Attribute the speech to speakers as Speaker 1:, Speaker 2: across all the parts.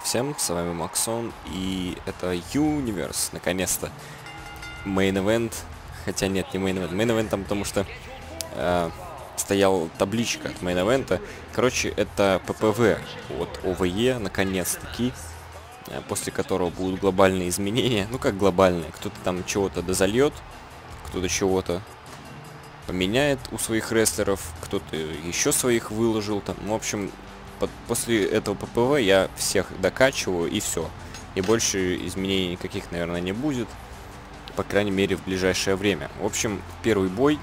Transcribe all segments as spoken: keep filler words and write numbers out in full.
Speaker 1: всем, с вами Максон, и это Universe, наконец-то. Main Event, хотя нет, не Main Event, Main Event там, потому что э, стоял табличка от Main Event. Короче, это ППВ от ОВЕ, наконец-таки, э, после которого будут глобальные изменения. Ну как глобальные, кто-то там чего-то дозальет, кто-то чего-то поменяет у своих рестлеров, кто-то еще своих выложил там, в общем... Под, после этого ППВ я всех докачиваю и все. И больше изменений никаких, наверное, не будет. По крайней мере, в ближайшее время. В общем, первый бой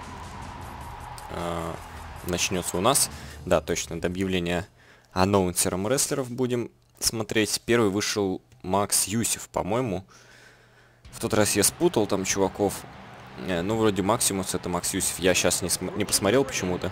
Speaker 1: э, начнется у нас. Да, точно, до объявления анонсером рестлеров будем смотреть. Первый вышел Макс Юсеф, по-моему. В тот раз я спутал там чуваков. Э, ну, вроде Максимус, это Макс Юсеф. Я сейчас не, не посмотрел почему-то.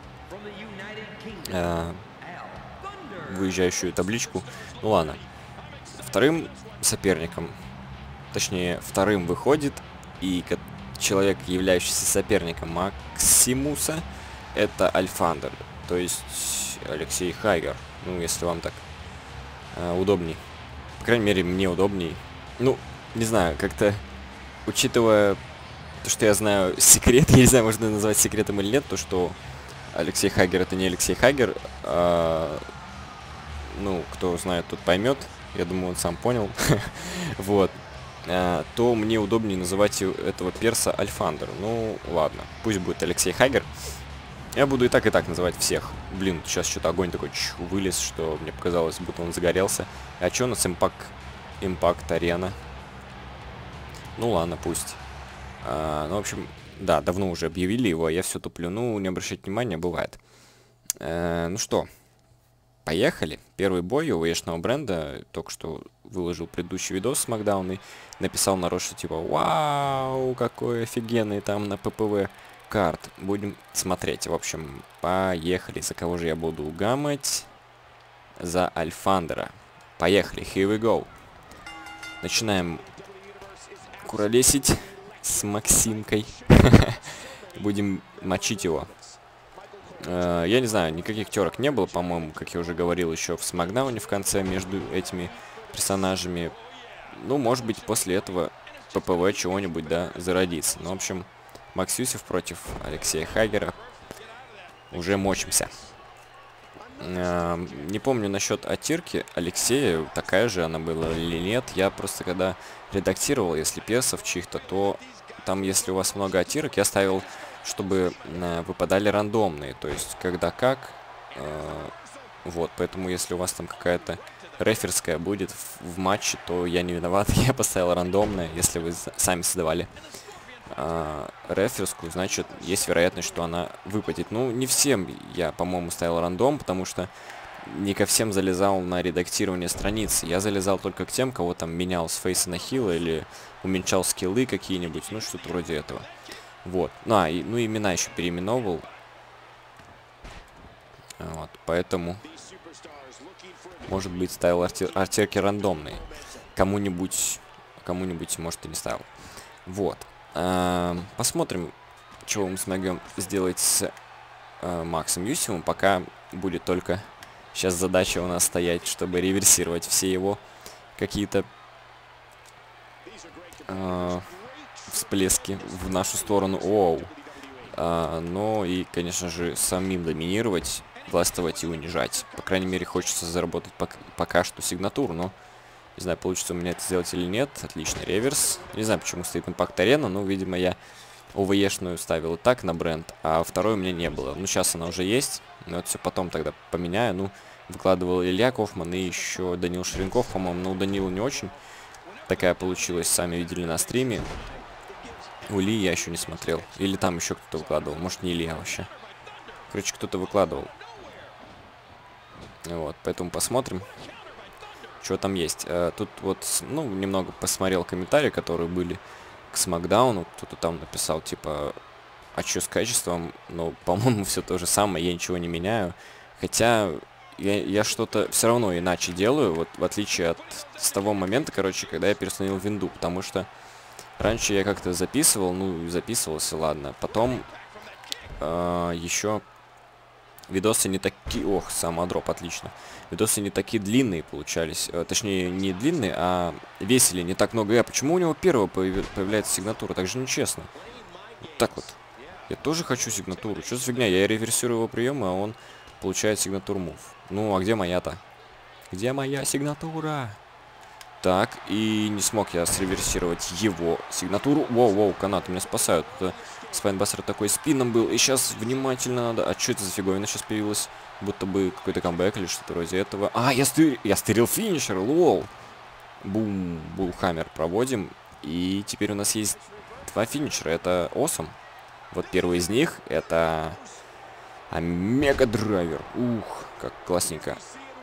Speaker 1: Э, выезжающую табличку. Ну ладно. Вторым соперником, точнее, вторым выходит, и человек, являющийся соперником Максимуса, это Альфандер, то есть Алексей Хайгер. Ну, если вам так э, удобней. По крайней мере, мне удобней. Ну, не знаю, как-то, учитывая то, что я знаю секрет, я не знаю, можно назвать секретом или нет, то, что Алексей Хайгер это не Алексей Хайгер, а... ну, кто знает, тот поймет. Я думаю, он сам понял. Вот. А, то мне удобнее называть этого перса Альфандер. Ну, ладно. Пусть будет Алексей Хайгер. Я буду и так, и так называть всех. Блин, сейчас что-то огонь такой чу, вылез, что мне показалось, будто он загорелся. А что у нас Impact, Impact Arena? Ну, ладно, пусть. А, ну, в общем, да, давно уже объявили его, а я все туплю. Ну, не обращайте внимания, бывает. А, ну что? Поехали. Первый бой у ОВЕшного бренда. Только что выложил предыдущий видос с Макдауна. Написал народ, что типа вау, какой офигенный там на ППВ карт. Будем смотреть. В общем, поехали. За кого же я буду гамать? За Альфандера. Поехали. Here we go. Начинаем куролесить с Максимкой. Будем мочить его. Я не знаю, никаких терок не было, по-моему, как я уже говорил еще в Смакдауне в конце между этими персонажами. Ну, может быть, после этого ППВ чего-нибудь, да, зародится. Ну, в общем, Макс Юсеф против Алексея Хайгера. Уже мочимся. Не помню насчет атирки Алексея, такая же она была или нет. Я просто когда редактировал, если персов чьих-то, то там, если у вас много атирок, я ставил, чтобы э, выпадали рандомные, то есть когда как, э, вот, поэтому если у вас там какая-то реферская будет в, в матче, то я не виноват, я поставил рандомное, если вы сами создавали э, реферскую, значит, есть вероятность, что она выпадет. Ну, не всем я, по-моему, ставил рандом, потому что не ко всем залезал на редактирование страницы, я залезал только к тем, кого там менял с фейса на хила или уменьшал скиллы какие-нибудь, ну, что-то вроде этого. Вот. Ну, а, и, ну, имена еще переименовывал. Вот, поэтому, может быть, ставил артер артерки рандомные. Кому-нибудь, кому-нибудь, может, и не ставил. Вот. А, посмотрим, чего мы смогем сделать с а, Максом Юсевым. Пока будет только сейчас задача у нас стоять, чтобы реверсировать все его какие-то... А, всплески в нашу сторону. Оу. А, но и, конечно же, самим доминировать, властвовать и унижать. По крайней мере, хочется заработать пок пока что сигнатуру, но не знаю, получится у меня это сделать или нет. Отлично, реверс. Не знаю, почему стоит Impact Arena, но, видимо, я ОВЕшную ставил и так на бренд, а второй у меня не было. Ну, сейчас она уже есть, но это все потом тогда поменяю. Ну, выкладывал Илья Кофман и еще Данил Ширинков, по-моему. Но у Данила не очень такая получилась, сами видели на стриме. У Ильи я еще не смотрел. Или там еще кто-то выкладывал. Может, не Илья вообще. Короче, кто-то выкладывал. Вот, поэтому посмотрим, что там есть. А, тут вот, ну, немного посмотрел комментарии, которые были к Смакдауну. Кто-то там написал, типа, а что с качеством? Ну, по-моему, все то же самое, я ничего не меняю. Хотя я, я что-то все равно иначе делаю, вот в отличие от с того момента, короче, когда я переустановил винду. Потому что раньше я как-то записывал, ну, записывался, ладно. Потом э, еще видосы не такие... Ох, самодроп, отлично. Видосы не такие длинные получались. Э, точнее, не длинные, а весили не так много. А почему у него первого появ... появляется сигнатура? Так же нечестно. Вот так вот. Я тоже хочу сигнатуру. Что за фигня? Я реверсирую его приемы, а он получает сигнатуру мув. Ну, а где моя-то? Где моя сигнатура? Так, и не смог я среверсировать его сигнатуру. Воу-воу, канаты меня спасают. Спайнбастер такой спином был. И сейчас внимательно надо... А что это за фиговина сейчас появилась? Будто бы какой-то камбэк или что-то вроде этого. А, я, стыр... я стырил финишер, лол. Бум, булхаммер проводим. И теперь у нас есть два финишера. Это awesome. Вот первый из них это... Омега драйвер. Ух, как классненько.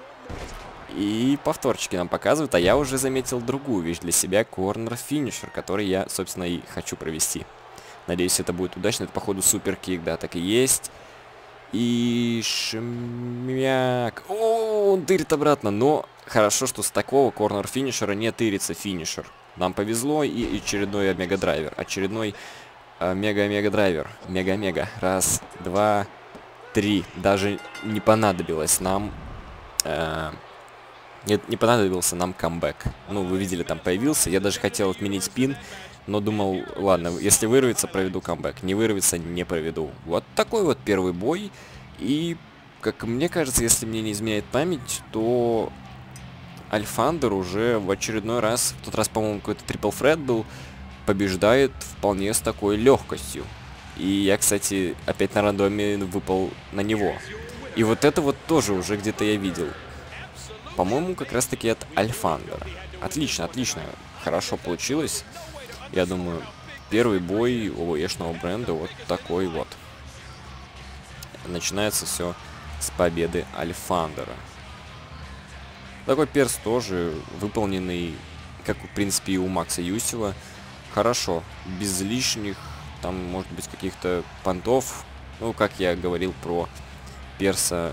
Speaker 1: И повторчики нам показывают, а я уже заметил другую вещь для себя, корнер финишер, который я, собственно, и хочу провести. Надеюсь, это будет удачно. Это, походу, суперкик, да, так и есть. И шмяк. О, он тырит обратно, но хорошо, что с такого корнер финишера не тырится финишер. Нам повезло, и очередной омега драйвер. Очередной омега-омега драйвер. Мега-мега. Раз, два, три. Даже не понадобилось нам... Э Не, не понадобился нам камбэк. Ну, вы видели, там появился. Я даже хотел отменить пин, но думал, ладно, если вырвется, проведу камбэк. Не вырвется, не проведу. Вот такой вот первый бой. И, как мне кажется, если мне не изменяет память, то Альфандер уже в очередной раз, в тот раз, по-моему, какой-то трипл фред был, побеждает вполне с такой легкостью. И я, кстати, опять на рандоме выпал на него. И вот это вот тоже уже где-то я видел. По-моему, как раз-таки от Альфандера. Отлично, отлично. Хорошо получилось. Я думаю, первый бой ОВЕшного бренда вот такой вот. Начинается все с победы Альфандера. Такой перс тоже выполненный, как, в принципе, и у Макса Юсева. Хорошо. Без лишних, там, может быть, каких-то понтов. Ну, как я говорил про перса...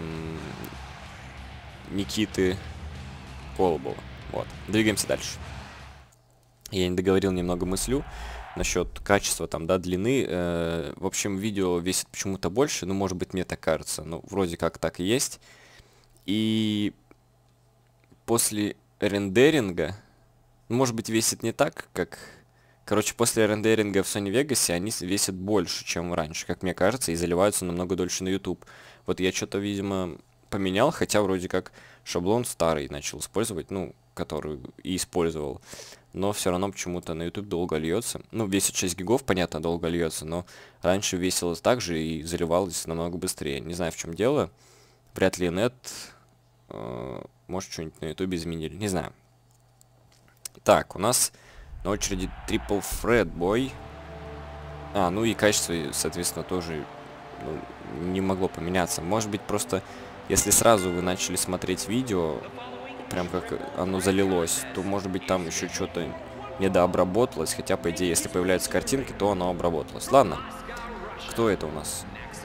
Speaker 1: Никиты Колобова. Вот. Двигаемся дальше. Я не договорил немного мыслю насчет качества, там, да, длины. Э, в общем, видео весит почему-то больше, ну, может быть, мне так кажется. Ну, вроде как так и есть. И после рендеринга, может быть, весит не так, как... Короче, после рендеринга в Sony Vegas они весят больше, чем раньше, как мне кажется, и заливаются намного дольше на YouTube. Вот я что-то, видимо... поменял, хотя вроде как шаблон старый начал использовать, ну, который и использовал. Но все равно почему-то на YouTube долго льется. Ну, весит шесть гигов, понятно, долго льется, но раньше весилось так же и заливалось намного быстрее. Не знаю, в чем дело. Вряд ли нет. Э, может, что-нибудь на YouTube изменили. Не знаю. Так, у нас на очереди Triple Fred Boy. А, ну и качество, соответственно, тоже ну, не могло поменяться. Может быть, просто... Если сразу вы начали смотреть видео, прям как оно залилось, то, может быть, там еще что-то недообработалось. Хотя, по идее, если появляются картинки, то оно обработалось. Ладно. Кто это у нас?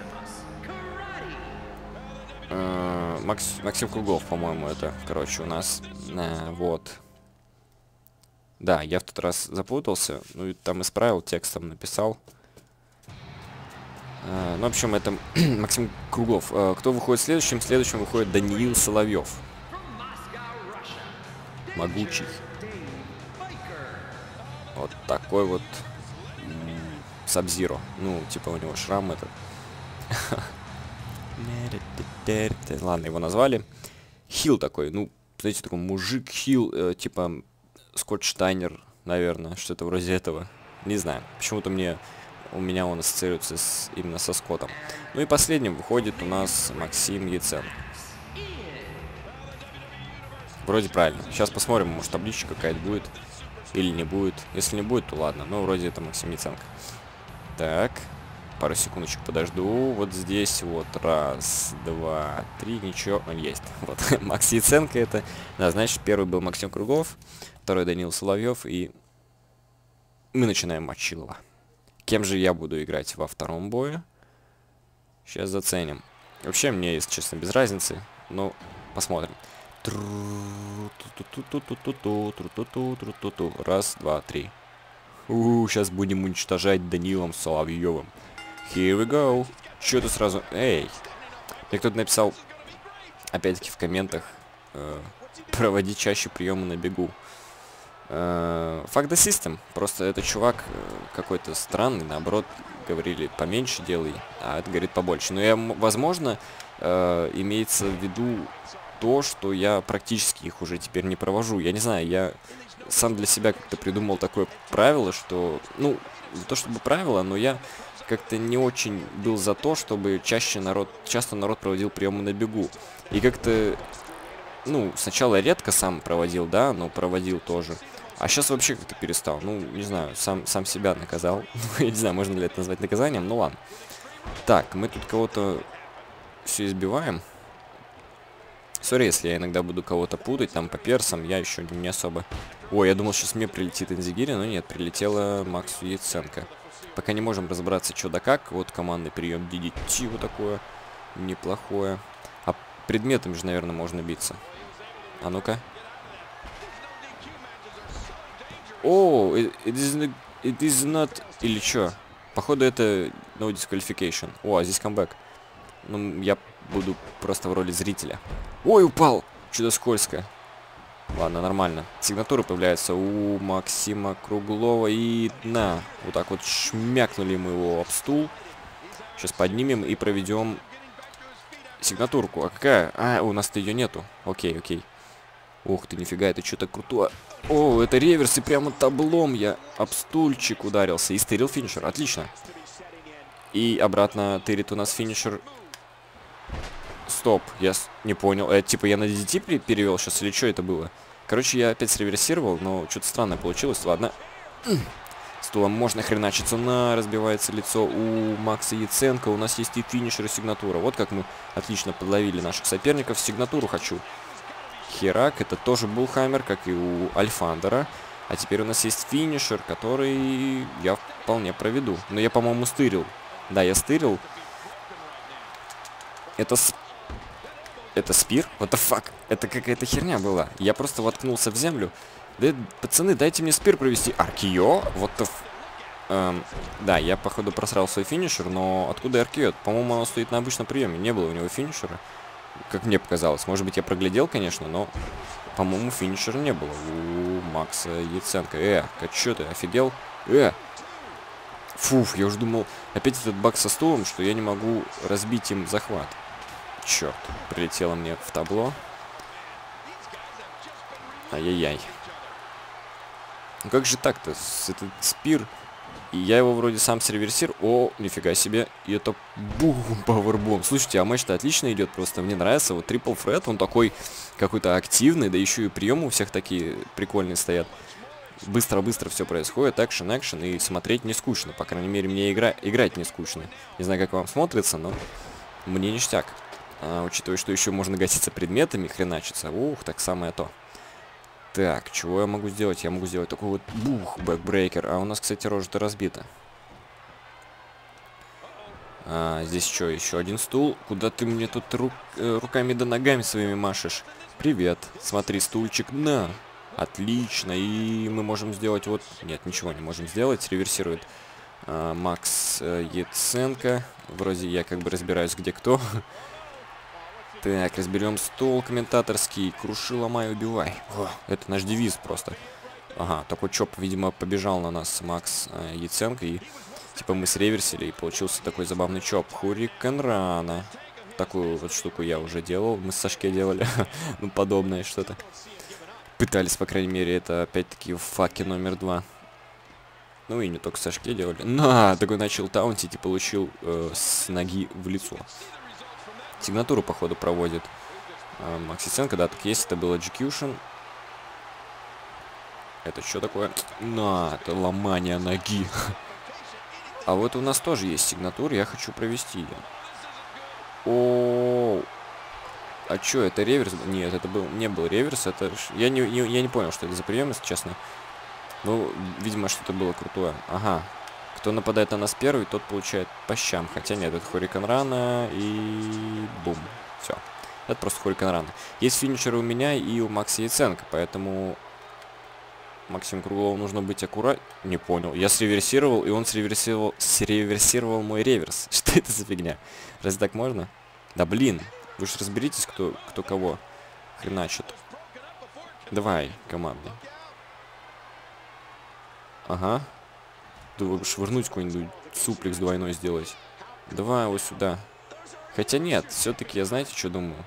Speaker 1: Э-э, Макс... Максим Круглов, по-моему, это, короче, у нас. Э, вот. Да, я в тот раз запутался. Ну, и там исправил, текстом написал. Uh, ну, в общем, это Максим Круглов. Uh, кто выходит следующим? Следующим выходит Даниил Соловьев. Могучий. Вот такой вот Сабзиро. Ну, типа у него шрам этот. Ладно, его назвали. Хил такой. Ну, знаете, такой мужик Хил. Э, типа Скотт Штайнер, наверное. Что-то вроде этого. Не знаю. Почему-то мне... У меня он ассоциируется с, именно со Скоттом. Ну и последним выходит у нас Максим Яценко. Вроде правильно. Сейчас посмотрим, может табличка какая-то будет. Или не будет. Если не будет, то ладно. Но вроде это Максим Яценко. Так. Пару секундочек подожду. Вот здесь вот. Раз, два, три. Ничего. Он есть. Вот. Максим Яценко это. Да, значит, первый был Максим Круглов. Второй Даниил Соловьев. И мы начинаем матч Чилова. Кем же я буду играть во втором бою? Сейчас заценим. Вообще мне, если честно, без разницы. Ну, посмотрим. Раз, два, три. У, сейчас будем уничтожать Данилом Соловьевым. Here we go. Чё ты сразу... Эй. Мне кто-то написал, опять-таки в комментах, э, проводи чаще приемы на бегу. Э, Fuck the system. Просто этот чувак э, какой-то странный, наоборот, говорили, поменьше делай, а это говорит побольше. Но я, возможно, э, имеется в виду то, что я практически их уже теперь не провожу. Я не знаю, я сам для себя как-то придумал такое правило, что, ну, не то чтобы правило, но я как-то не очень был за то, чтобы чаще народ, часто народ проводил приемы на бегу. И как-то, ну, сначала я редко сам проводил, да, но проводил тоже. А сейчас вообще как-то перестал. Ну, не знаю, сам, сам себя наказал. Я не знаю, можно ли это назвать наказанием, ну ладно. Так, мы тут кого-то все избиваем. Сори, если я иногда буду кого-то путать, там по персам, я еще не особо... Ой, я думал, сейчас мне прилетит Энзигири, но нет, прилетела Максу Яценко. Пока не можем разобраться, что да как. Вот командный прием ди ди ти вот такое. Неплохое. А предметами же, наверное, можно биться. А ну-ка. О, oh, it, it, it is not... Или что? Походу это no disqualification. О, а здесь камбэк. Ну, я буду просто в роли зрителя. Ой, упал! Чудо скользкое. Ладно, нормально. Сигнатуры появляются у Максима Круглова. И на, вот так вот шмякнули мы его об стул. Сейчас поднимем и проведем сигнатурку. А какая? А, у нас-то ее нету. Окей, окей. Ух ты, нифига, это что-то крутое. О, это реверс, и прямо таблом я об стульчик ударился. И стырил финишер, отлично. И обратно тырит у нас финишер. Стоп, я не понял. Это типа я на ди ди ти перевел сейчас или что это было? Короче, я опять среверсировал, но что-то странное получилось. Ладно. Стулом можно хреначиться. На, разбивается лицо у Макса Яценко. У нас есть и финишер, и сигнатура. Вот как мы отлично подловили наших соперников. Сигнатуру хочу. Херак, это тоже Булхаммер, как и у Альфандера. А теперь у нас есть финишер, который я вполне проведу. Но я, по-моему, стырил. Да, я стырил. Это... С... Это спир? What the fuck? Это какая-то херня была. Я просто воткнулся в землю. Да, пацаны, дайте мне спир провести. Аркио? Вот the... Эм, да, я, походу, просрал свой финишер, но откуда Аркио? По-моему, оно стоит на обычном приеме. Не было у него финишера. Как мне показалось. Может быть, я проглядел, конечно, но, по-моему, финишера не было у Макса Яценко. Э, как чё ты, офигел? Э! Фуф, я уже думал, опять этот баг со стулом, что я не могу разбить им захват. Черт, прилетело мне в табло. Ай-яй-яй. Ну как же так-то? Этот спир... И я его вроде сам среверсировал. О, нифига себе. И это бум, пауэрбом. Слушайте, а матч-то отлично идет. Просто мне нравится. Вот трипл фред, он такой какой-то активный. Да еще и приемы у всех такие прикольные стоят. Быстро-быстро все происходит. Экшен, экшен. И смотреть не скучно. По крайней мере, мне игра... играть не скучно. Не знаю, как вам смотрится, но мне ништяк. А, учитывая, что еще можно гаситься предметами, хреначиться. Ух, так самое то. Так, чего я могу сделать? Я могу сделать такой вот бух, бэкбрейкер. А у нас, кстати, рожа-то разбита. А, здесь что, еще один стул? Куда ты мне тут рук, э, руками да ногами своими машешь? Привет. Смотри, стульчик. На. Отлично. И мы можем сделать вот... Нет, ничего не можем сделать. Реверсирует а, Макс э, Яценко. Вроде я как бы разбираюсь, где кто. Так, разберем стол комментаторский. Круши, ломай, убивай. О, это наш девиз просто. Ага, такой чоп, видимо, побежал на нас Макс э, Яценко. И типа мы среверсили, и получился такой забавный чоп. Хуриканрана. Такую вот штуку я уже делал. Мы с Сашкой делали. Ну, подобное что-то. Пытались, по крайней мере, это опять-таки в факе номер два. Ну и не только Сашке делали. На, такой начал таунтить и получил э, с ноги в лицо. Сигнатуру, походу, проводит э, Макс Яценко. Да, так есть, это был Execution. Это что такое? На, это ломание ноги. А вот у нас тоже есть сигнатура, я хочу провести ее. О, а что, это реверс? Нет, это был, не был реверс, это... Я не, не, я не понял, что это за прием, если честно. Ну, видимо, что-то было крутое. Ага. Кто нападает на нас первый, тот получает по щам. Хотя нет, это Хуриканрана и... Бум. Все. Это просто Хуриканрана. Есть финишеры у меня и у Макса Яценко, поэтому... Максиму Круглову нужно быть аккуратным. Не понял. Я среверсировал, и он среверсировал, среверсировал мой реверс. Что это за фигня? Разве так можно? Да блин, вы же разберитесь, кто, кто кого хреначит. Давай, команда. Ага. Да швырнуть какой-нибудь суплекс двойной сделать. Давай его сюда. Хотя нет, все-таки я знаете, что думаю?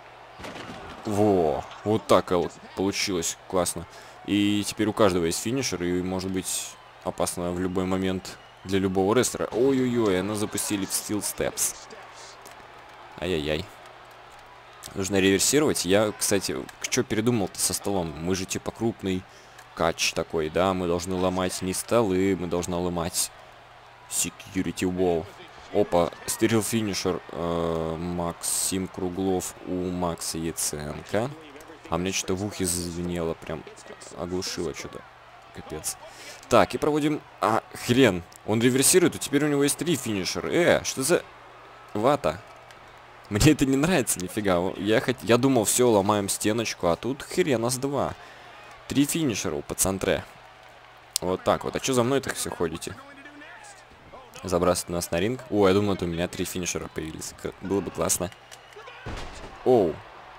Speaker 1: Во, вот так вот получилось, классно. И теперь у каждого есть финишер, и может быть опасно в любой момент для любого рестлера. Ой-ой-ой, она запустили в Steel Steps. Ай-яй-яй. Нужно реверсировать. Я, кстати, что передумал-то со столом? Мы же типа крупный кач такой, да? Мы должны ломать не столы, мы должны ломать Security Wall. Опа, стерил финишер э, Максим Круглов у Макса Яценко. А мне что-то в ухе зазвенело, прям оглушило что-то. Капец. Так, и проводим... А, хрен. Он реверсирует, и теперь у него есть три финишера. Э, что за... Вата. Мне это не нравится, нифига. Я, хот... Я думал, все, ломаем стеночку, а тут хрен, нас два. Три финишера у пацантре. Вот так вот. А что за мной так все ходите? Забрасывать нас на ринг. О, я думал, это у меня три финишера появились. Было бы классно. Оу.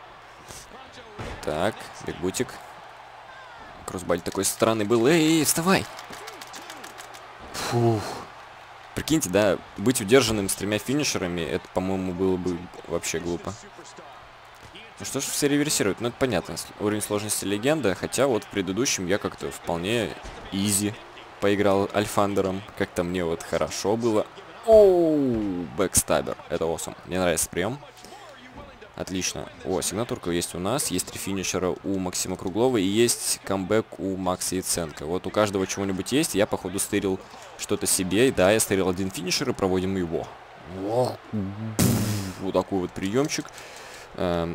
Speaker 1: Так, бигбутик. Кроссбайт такой странный был. Эй, эй, вставай! Фух. Прикиньте, да, быть удержанным с тремя финишерами, это, по-моему, было бы вообще глупо. Ну что ж, все реверсируют. Ну, это понятно. Уровень сложности легенда. Хотя вот в предыдущем я как-то вполне изи поиграл Альфандером. Как-то мне вот хорошо было. Оу, бэкстабер. Это awesome. Мне нравится прием. Отлично. О, сигнатурка есть у нас. Есть три финишера у Максима Круглова. И есть камбэк у Макса Яценко. Вот у каждого чего-нибудь есть. Я, походу, стырил что-то себе. И да, я стырил один финишер и проводим его. Вот такой вот приемчик. Эм,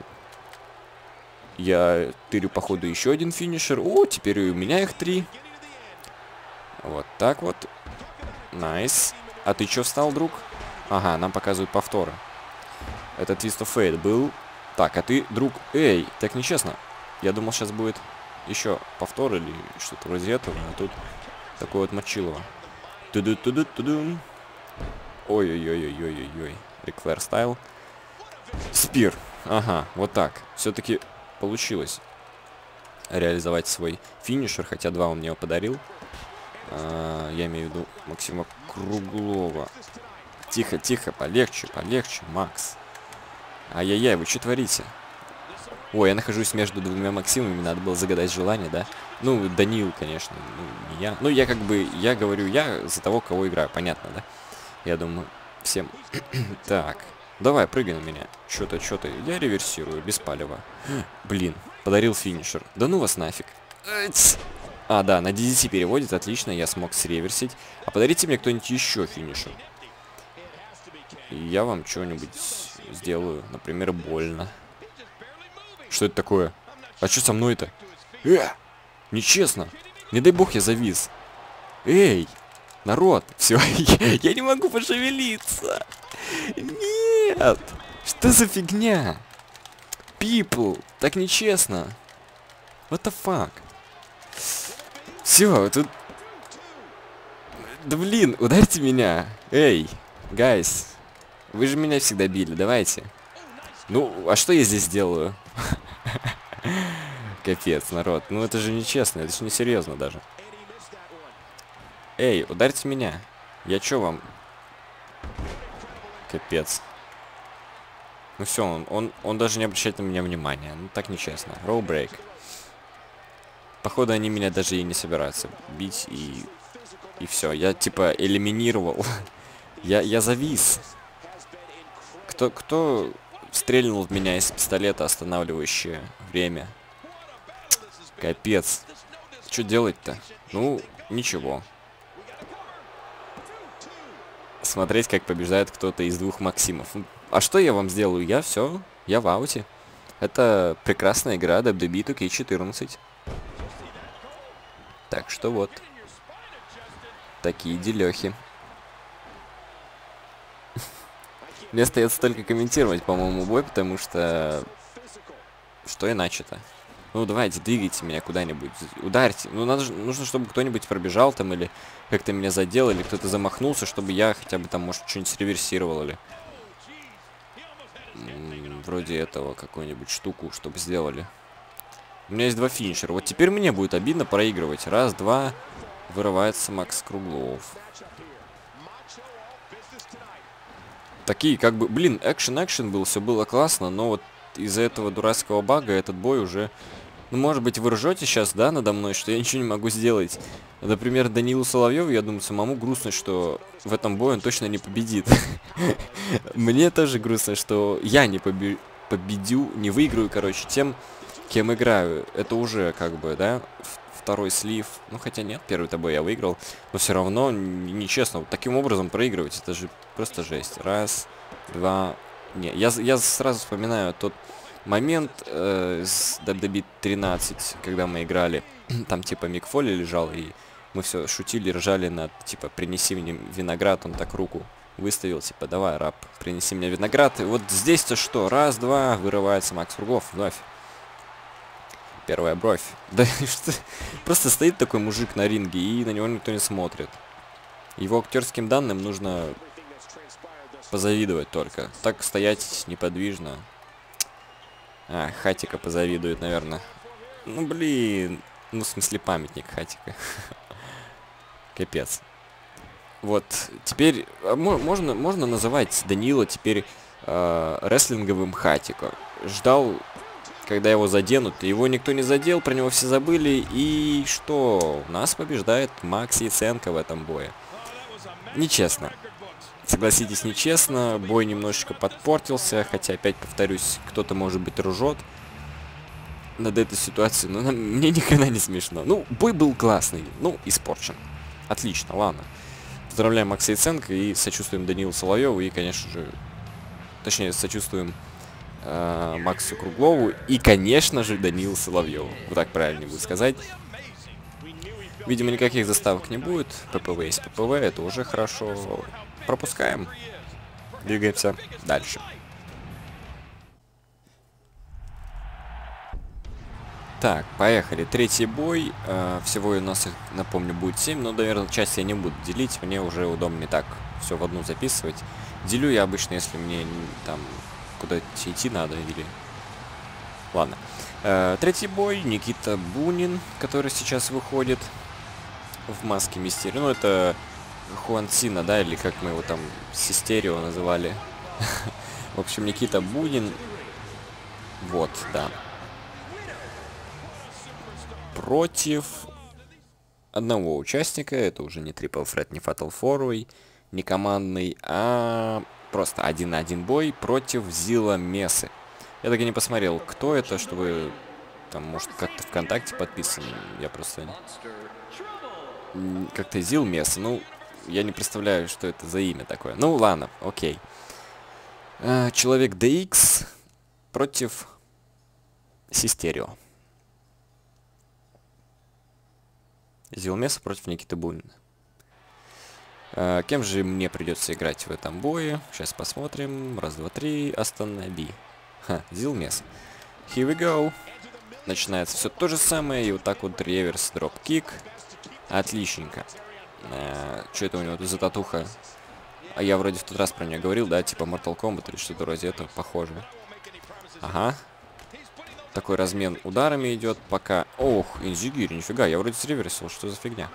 Speaker 1: я тырю, походу, еще один финишер. О, теперь у меня их три. Вот так вот. Найс. А ты чё встал, друг? Ага, нам показывают повторы. Это Twist of Fate был. Так, а ты, друг... Эй, так нечестно. Я думал, сейчас будет еще повтор или что-то вроде этого. А тут такое вот мочилово. Туду-туду-туду. Ой-ой-ой-ой-ой-ой-ой. Реклэр стайл. Спир. Ага, вот так. Все-таки получилось реализовать свой финишер, хотя два он мне его подарил. А, я имею в виду Максима Круглова. Тихо, тихо, полегче, полегче, Макс. Ай-яй-яй, вы что творите? Ой, я нахожусь между двумя Максимами, надо было загадать желание, да? Ну, Данил, конечно, ну, не я. Ну, я как бы, я говорю, я за того, кого играю, понятно, да? Я думаю, всем... Так, давай, прыгай на меня. Что-то, что-то, я реверсирую, без палева. Блин, подарил финишер. Да ну вас нафиг. А, да, на ди ди ти переводит, отлично, я смог среверсить. А подарите мне кто-нибудь еще финишер. И я вам что-нибудь сделаю, например, больно. Что это такое? А что со мной-то? Э! Нечестно. Не дай бог я завис. Эй! Народ! Все, я не могу пошевелиться. Нет! Что за фигня? People! Так нечестно. What the fuck? Все, тут... Да блин, ударьте меня. Эй, гайс. Вы же меня всегда били, давайте. Ну, а что я здесь делаю? Капец, народ. Ну это же нечестно, это же не серьезно даже. Эй, ударьте меня. Я чё вам? Капец. Ну все, он, он, он даже не обращает на меня внимания. Ну так нечестно. Роу брейк. Походу они меня даже и не собираются бить, и... И все, я типа элиминировал. я, я завис. Кто, кто стрельнул в меня из пистолета, останавливающее время? Капец. Что делать-то? Ну, ничего. Смотреть, как побеждает кто-то из двух Максимов. А что я вам сделаю? Я все, я в ауте. Это прекрасная игра дабл ю дабл ю и ту кей четырнадцать. Так что вот. Такие делехи. Мне остается только комментировать, по-моему, бой, потому что... Что иначе-то? Ну, давайте, двигайте меня куда-нибудь. Ударьте. Ну, надо, нужно, чтобы кто-нибудь пробежал там, или как-то меня задел, или кто-то замахнулся, чтобы я хотя бы там, может, что-нибудь среверсировал, или... вроде этого какую-нибудь штуку, чтобы сделали. У меня есть два финишера. Вот теперь мне будет обидно проигрывать. Раз, два. Вырывается Макс Круглов. Такие, как бы, блин, экшен-экшен был, все было классно, но вот из-за этого дурацкого бага этот бой уже... Ну, может быть, вы ржете сейчас, да, надо мной, что я ничего не могу сделать. Например, Данилу Соловьеву, я думаю, самому грустно, что в этом бою он точно не победит. Мне тоже грустно, что я не победю, не выиграю, короче, тем, кем играю. Это уже, как бы, да, второй слив. Ну, хотя нет, первый-то бой я выиграл. Но все равно нечестно. Вот таким образом проигрывать, это же просто жесть. Раз, два... Не, я, я сразу вспоминаю тот... момент э, с дабл ю дабл ю и тринадцать, когда мы играли, там типа Мик Фоли лежал, и мы все шутили, ржали над, типа, принеси мне виноград, он так руку выставил, типа, давай, раб, принеси мне виноград. И вот здесь-то что, раз, два, вырывается Макс Круглов, вновь. Первая бровь. Да что, просто стоит такой мужик на ринге, и на него никто не смотрит. Его актерским данным нужно позавидовать только. Так стоять неподвижно. А, Хатика позавидует, наверное. Ну, блин. Ну, в смысле, памятник Хатика. Капец. Вот. Теперь можно, можно называть Данила теперь э, рестлинговым Хатико. Ждал, когда его заденут. Его никто не задел, про него все забыли. И что? У нас побеждает Макс Яценко в этом бое. Нечестно. Согласитесь, нечестно, бой немножечко подпортился, хотя, опять повторюсь, кто-то, может быть, ржет над этой ситуацией, но нам, мне никогда не смешно. Ну, бой был классный, ну, испорчен. Отлично, ладно. Поздравляем Макса Яценко и сочувствуем Данилу Соловьеву, и, конечно же, точнее, сочувствуем э, Максу Круглову и, конечно же, Данилу Соловьеву. Вот так правильно будет сказать. Видимо, никаких заставок не будет. ППВ есть ППВ, это уже хорошо. Пропускаем. Двигаемся дальше. Так, поехали. Третий бой. Э, всего у нас, напомню, будет семь. Но, наверное, часть я не буду делить. Мне уже удобнее так все в одну записывать. Делю я обычно, если мне там куда-то идти надо или... Ладно. Э, третий бой. Никита Бунин, который сейчас выходит в маске Мистерио. Ну, это... Хуан Сина, да, или как мы его там Систерио называли. В общем, Никита Бунин. Вот, да. Против одного участника. Это уже не Triple Threat, не Fatal Four-Way, не командный, а просто один на один бой против Зила Месы. Я так и не посмотрел, кто это, чтобы там, может, как-то ВКонтакте подписан. Я просто... Как-то Зил Меса, ну... Я не представляю, что это за имя такое. Ну, ладно, окей. А, Человек ди икс против Систерио. Зилмеса против Никиты Бунина. А, кем же мне придется играть в этом бое? Сейчас посмотрим. Раз, два, три. Останови. Ха, Зилмес. Here we go. Начинается все то же самое. И вот так вот реверс, дроп-кик. Отличненько. Uh, что это у него тут за татуха? А я вроде в тот раз про нее говорил, да, типа Mortal Kombat или что-то вроде этого, похоже. Ага. Такой размен ударами идет, пока... Ох, Инзигири, нифига, я вроде среверсил, что за фигня?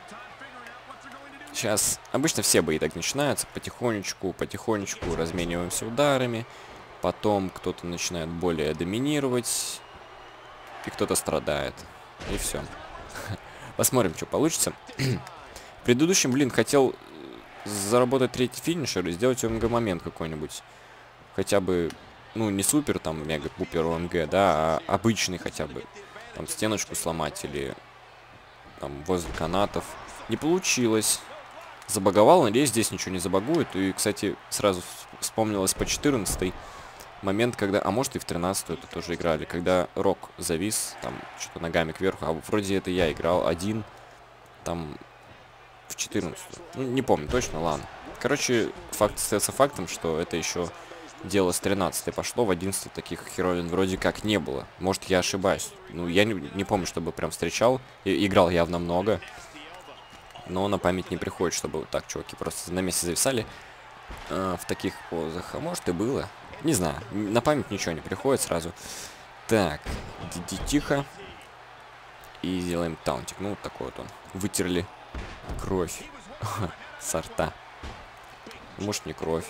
Speaker 1: Сейчас, обычно все бои так начинаются, потихонечку, потихонечку размениваемся ударами. Потом кто-то начинает более доминировать, и кто-то страдает. И все. Посмотрим, что получится. В предыдущем, блин, хотел заработать третий финишер и сделать ОМГ-момент какой-нибудь. Хотя бы, ну, не супер, там, мега-пупер ОМГ, да, а обычный хотя бы. Там, стеночку сломать или, там, возле канатов. Не получилось. Забаговал, надеюсь, здесь ничего не забагует. И, кстати, сразу вспомнилось по четырнадцатой момент, когда... А может, и в тринадцатую это тоже играли. Когда Рок завис, там, что-то ногами кверху. А вроде это я играл один, там... В четырнадцатую. Ну, не помню точно, ладно. Короче, факт остается фактом, что это еще дело с тринадцатой пошло. В одиннадцатой таких херовин вроде как не было. Может, я ошибаюсь. Ну, я не, не помню, чтобы прям встречал. И, играл явно много. Но на память не приходит, чтобы вот так чуваки просто на месте зависали. Э, в таких позах. А может и было. Не знаю, на память ничего не приходит сразу. Так, тихо. И сделаем таунтик. Ну, вот такой вот он. Вытерли кровь со рта. Может, не кровь.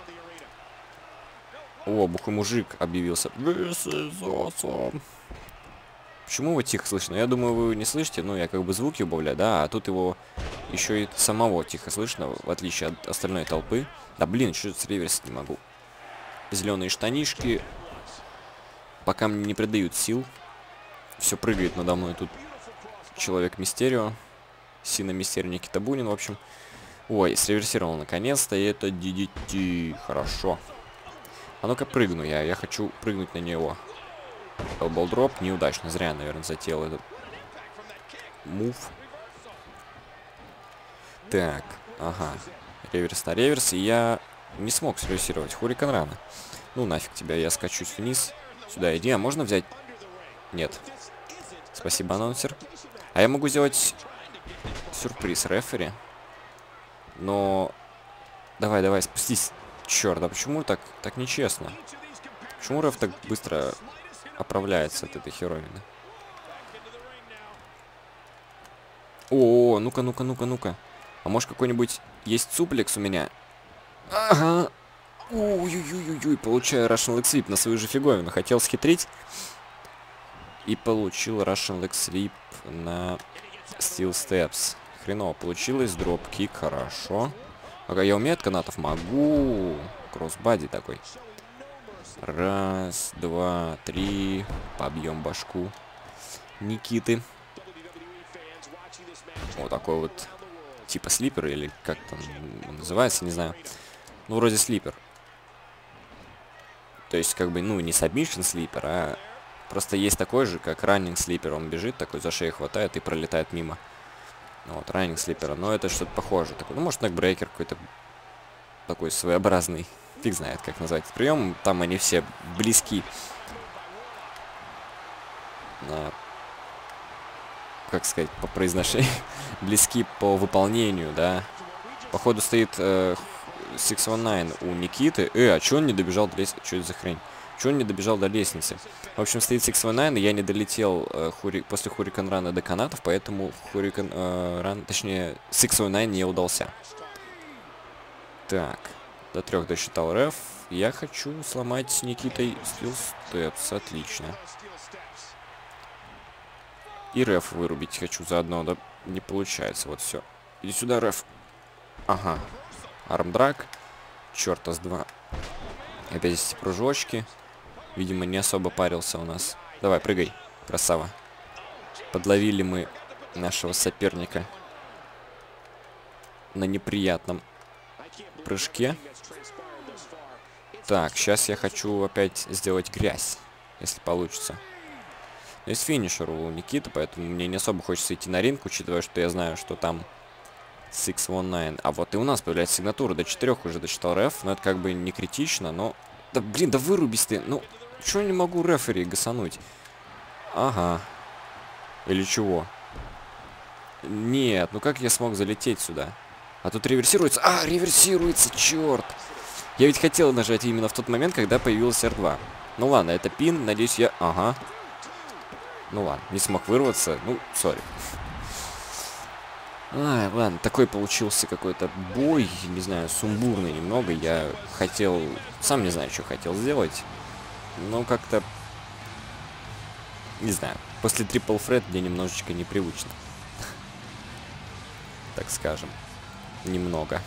Speaker 1: О, бухой мужик объявился. Почему его тихо слышно? Я думаю, вы не слышите. Ну, я как бы звуки убавляю, да. А тут его еще и самого тихо слышно, в отличие от остальной толпы. Да блин, что-то с реверса не могу. Зеленые штанишки. Пока мне не придают сил. Все прыгает надо мной тут человек Мистерио. Сина Мистерио Никита Бунин, в общем. Ой, среверсировал наконец-то. И это ди ди ти. Хорошо. А ну-ка прыгну я. Я хочу прыгнуть на него. Элболдроп. Неудачно. Зря, наверное, затеял этот мув. Так. Ага. Реверс на реверс. И я не смог среверсировать. Хурикан рано. Ну нафиг тебя. Я скачусь вниз. Сюда иди. А можно взять? Нет. Спасибо, анонсер. А я могу сделать сюрприз рефери. Но... Давай, давай, спустись. Черт, а почему так, так нечестно? Почему реф так быстро оправляется от этой херовины? О, ну-ка, ну-ка, ну-ка, ну-ка. А может какой-нибудь есть суплекс у меня? Ага. Ой-ой-ой-ой, получаю Russian Leg Sweep на свою же фиговину. Хотел схитрить. И получил Russian Leg Sweep на Steel Steps. Хреново получилось. Дроп-кик, хорошо. Ага, я умею от канатов? Могу. Кроссбади такой. Раз, два, три. Побьем башку Никиты. Вот такой вот. Типа слипер или как там называется, не знаю. Ну, вроде слипер. То есть, как бы, ну, не сабмишн слипер, а просто есть такой же, как раннинг слипер. Он бежит, такой за шею хватает и пролетает мимо. Вот, раннинг слипера. Но это что-то похоже. Такой, ну, может, некбрейкер какой-то такой своеобразный. Фиг знает, как назвать этот прием. Там они все близки. На... Как сказать, по произношению. Близки по выполнению, да. Походу стоит э, шесть девятнадцать у Никиты. Э, а чё он не добежал до лестницы? Что это за хрень? Чё он не добежал до лестницы? В общем, стоит шесть девятнадцать, и я не долетел э, хури... после Хурикан Рана до канатов, поэтому Хурикан э, Ран, точнее, шесть девятнадцать не удался. Так, до трех досчитал реф. Я хочу сломать с Никитой Steel Steps, отлично. И реф вырубить хочу заодно, да не получается, вот все. Иди сюда, реф. Ага. Армдраг. Черта с два. Опять эти прыжочки. Видимо, не особо парился у нас. Давай, прыгай, красава. Подловили мы нашего соперника на неприятном прыжке. Так, сейчас я хочу опять сделать грязь, если получится. Есть финишер у Никиты, поэтому мне не особо хочется идти на ринг, учитывая, что я знаю, что там шесть девятнадцать. А вот и у нас появляется сигнатура. До четырех уже дочитал реф, но это как бы не критично, но... Да блин, да вырубись ты! Ну, чё не могу рефери гасануть? Ага. Или чего? Нет, ну как я смог залететь сюда? А тут реверсируется. А, реверсируется, черт! Я ведь хотел нажать именно в тот момент, когда появилась эр два. Ну ладно, это пин, надеюсь я... Ага. Ну ладно, не смог вырваться. Ну, сори. Ай, ладно, такой получился какой-то бой, не знаю, сумбурный немного. Я хотел... Сам не знаю, что хотел сделать. Но как-то... Не знаю. После трипл фред мне немножечко непривычно. Так скажем. Немного.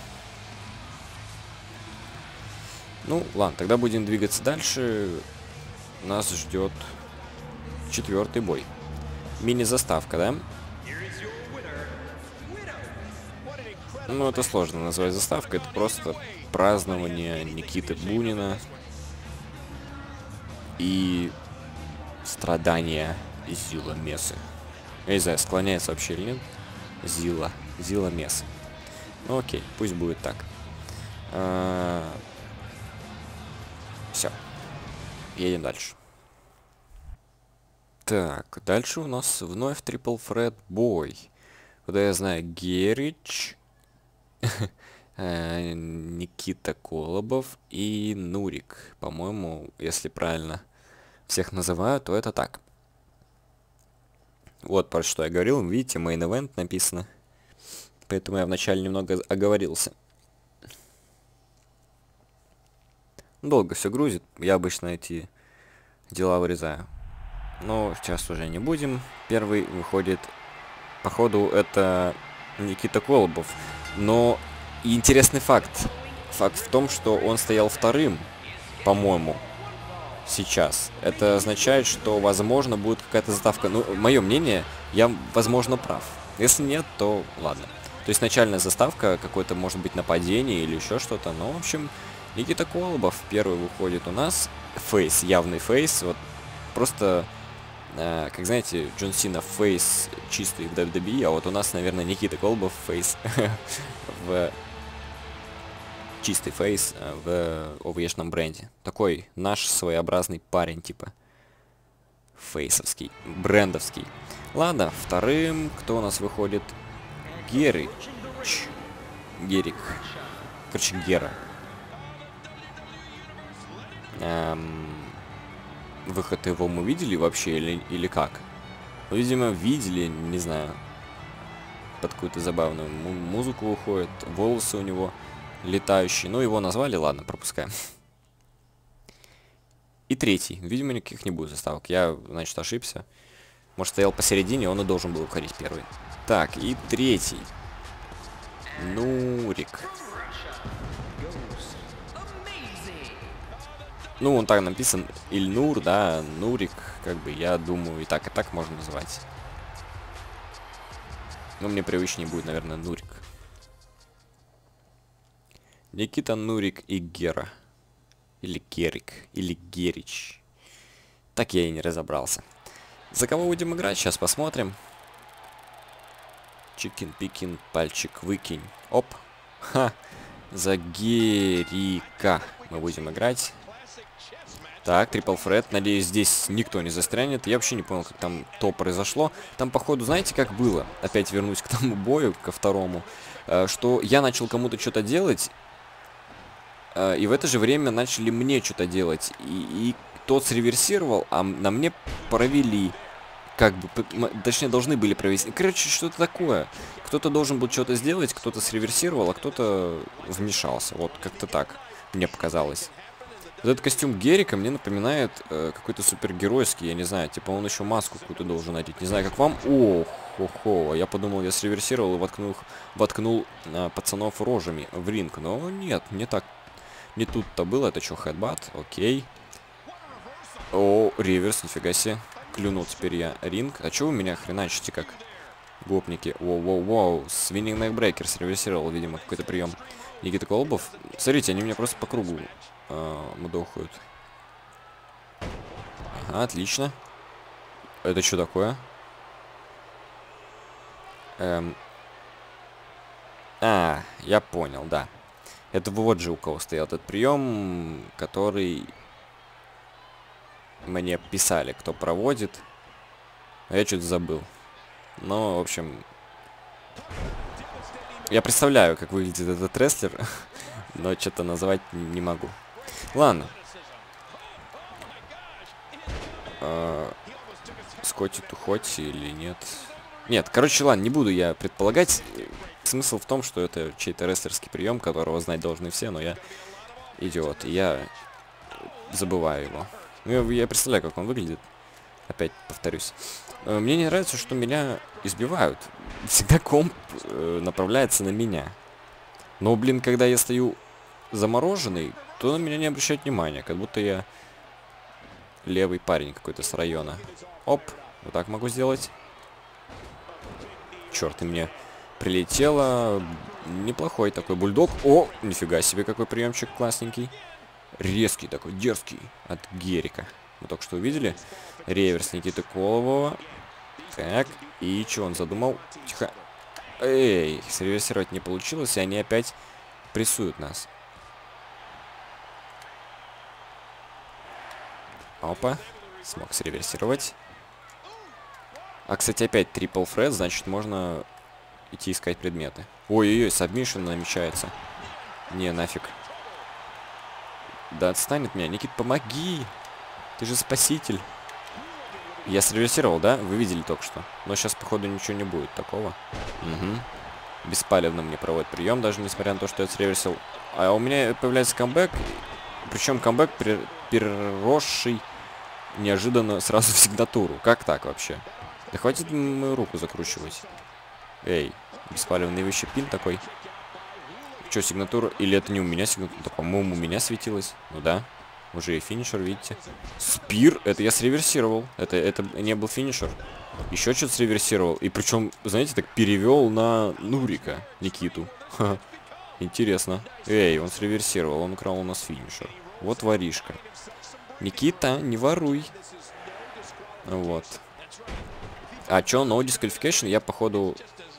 Speaker 1: Ну, ладно, тогда будем двигаться дальше. Нас ждет четвертый бой. Мини-заставка, да? Ну, это сложно назвать заставкой. Это просто празднование Никиты Бунина и страдания Зила Месы. Я не знаю, склоняется вообще или нет. Зила. Зила Месы. Ну, окей, пусть будет так. А... Все. Едем дальше. Так, дальше у нас вновь трипл фред бой. Куда я знаю, Герич. Э, Никита Колобов и Нурик. По-моему, если правильно всех называю, то это так. Вот про что я говорил. Видите, main event написано. Поэтому я вначале немного оговорился. Долго все грузит. Я обычно эти дела вырезаю. Но сейчас уже не будем. Первый выходит, походу, это Никита Колобов. Но интересный факт. Факт в том, что он стоял вторым, по-моему, сейчас. Это означает, что, возможно, будет какая-то заставка. Ну, мое мнение, я, возможно, прав. Если нет, то ладно. То есть начальная заставка, какое-то, может быть, нападение или еще что-то. Но, в общем, Никита Колобов первый выходит у нас. Фейс, явный фейс. Вот просто... Как знаете, Джон Сина фейс чистый в дабл ю дабл ю и, а вот у нас, наверное, Никита Колобов фейс в чистый фейс в овешном бренде. Такой наш своеобразный парень, типа фейсовский, брендовский. Ладно, вторым, кто у нас выходит? Герич. Герик. Короче, Гера. Эм... Выход его мы видели вообще или, или как? Ну, видимо, видели, не знаю. Под какую-то забавную му музыку уходит. Волосы у него летающие. Ну, его назвали, ладно, пропускаем. И третий. Видимо, никаких не будет заставок. Я, значит, ошибся. Может, стоял посередине, он и должен был уходить первый. Так, и третий. Нурик. Ну, он так написан, Ильнур, да, Нурик, как бы, я думаю, и так, и так можно называть. Но мне привычнее будет, наверное, Нурик. Никита, Нурик и Гера. Или Герик, или Герич. Так я и не разобрался. За кого будем играть, сейчас посмотрим. Чикин-пикин, пальчик выкинь. Оп. Ха. За Герика мы будем играть. Так, трипл фред. Надеюсь, здесь никто не застрянет. Я вообще не понял, как там то произошло. Там, походу, знаете, как было? Опять вернусь к тому бою, ко второму. Э, что я начал кому-то что-то делать. Э, и в это же время начали мне что-то делать. И, и тот среверсировал, а на мне провели. Как бы, точнее, должны были провести. Короче, что-то такое. Кто-то должен был что-то сделать, кто-то среверсировал, а кто-то вмешался. Вот, как-то так мне показалось. Вот этот костюм Герика мне напоминает э, какой-то супергеройский, я не знаю, типа он еще маску какую-то должен надеть. Не знаю, как вам. Ох, хо-хо, я подумал, я среверсировал и воткнул, воткнул э, пацанов рожами в ринг. Но нет, не так. Не тут-то было. Это что, хэдбат? Окей. О, реверс, нифига себе. Клюнул теперь я ринг. А что вы меня хреначите как гопники? Воу-воу-воу. Свининг нэкбрейкер среверсировал, видимо, какой-то прием. Никита Колобов. Смотрите, они меня просто по кругу э, мудохают. Ага, отлично. Это что такое? Эм... А, я понял, да. Это вот же у кого стоял этот прием, который мне писали, кто проводит. А я что-то забыл. Но, в общем... Я представляю, как выглядит этот рестлер, но что-то назвать не могу. Ладно. А, Скотти тухотти или нет? Нет, короче, ладно, не буду я предполагать. Смысл в том, что это чей-то рестлерский прием, которого знать должны все, но я идиот. И я забываю его. Ну, я, я представляю, как он выглядит. Опять повторюсь. Мне не нравится, что меня избивают. Всегда комп э, направляется на меня. Но, блин, когда я стою замороженный, то на меня не обращают внимания. Как будто я левый парень какой-то с района. Оп, вот так могу сделать. Черт, и мне прилетело. Неплохой такой бульдог. О, нифига себе, какой приемчик классненький. Резкий такой, дерзкий от Герика. Мы только что увидели. Реверс Никиты Колобова. Так, и что он задумал? Тихо. Эй, среверсировать не получилось, и они опять прессуют нас. Опа, смог среверсировать. А, кстати, опять трипл фред, значит, можно идти искать предметы. Ой-ой-ой, сабмишн намечается. Не, нафиг. Да отстань от меня. Никит, помоги. Ты же спаситель. Я среверсировал, да? Вы видели только что. Но сейчас, походу, ничего не будет такого. Угу. Беспалевно мне проводит прием, даже несмотря на то, что я среверсил. А у меня появляется камбэк. Причем камбэк, переросший неожиданно сразу в сигнатуру. Как так вообще? Да хватит мою руку закручивать. Эй, беспалевный вещи пин такой. Че, сигнатура? Или это не у меня сигнатура? Да, по-моему, у меня светилась. Ну да. Уже и финишер, видите. Спир, это я среверсировал. Это, это не был финишер. Еще что-то среверсировал. И причем, знаете, так перевел на Нурика, Никиту. Ха-ха. Интересно. Эй, он среверсировал, он украл у нас финишер. Вот воришка. Никита, не воруй. Вот. А чё, no disqualification? Я, походу...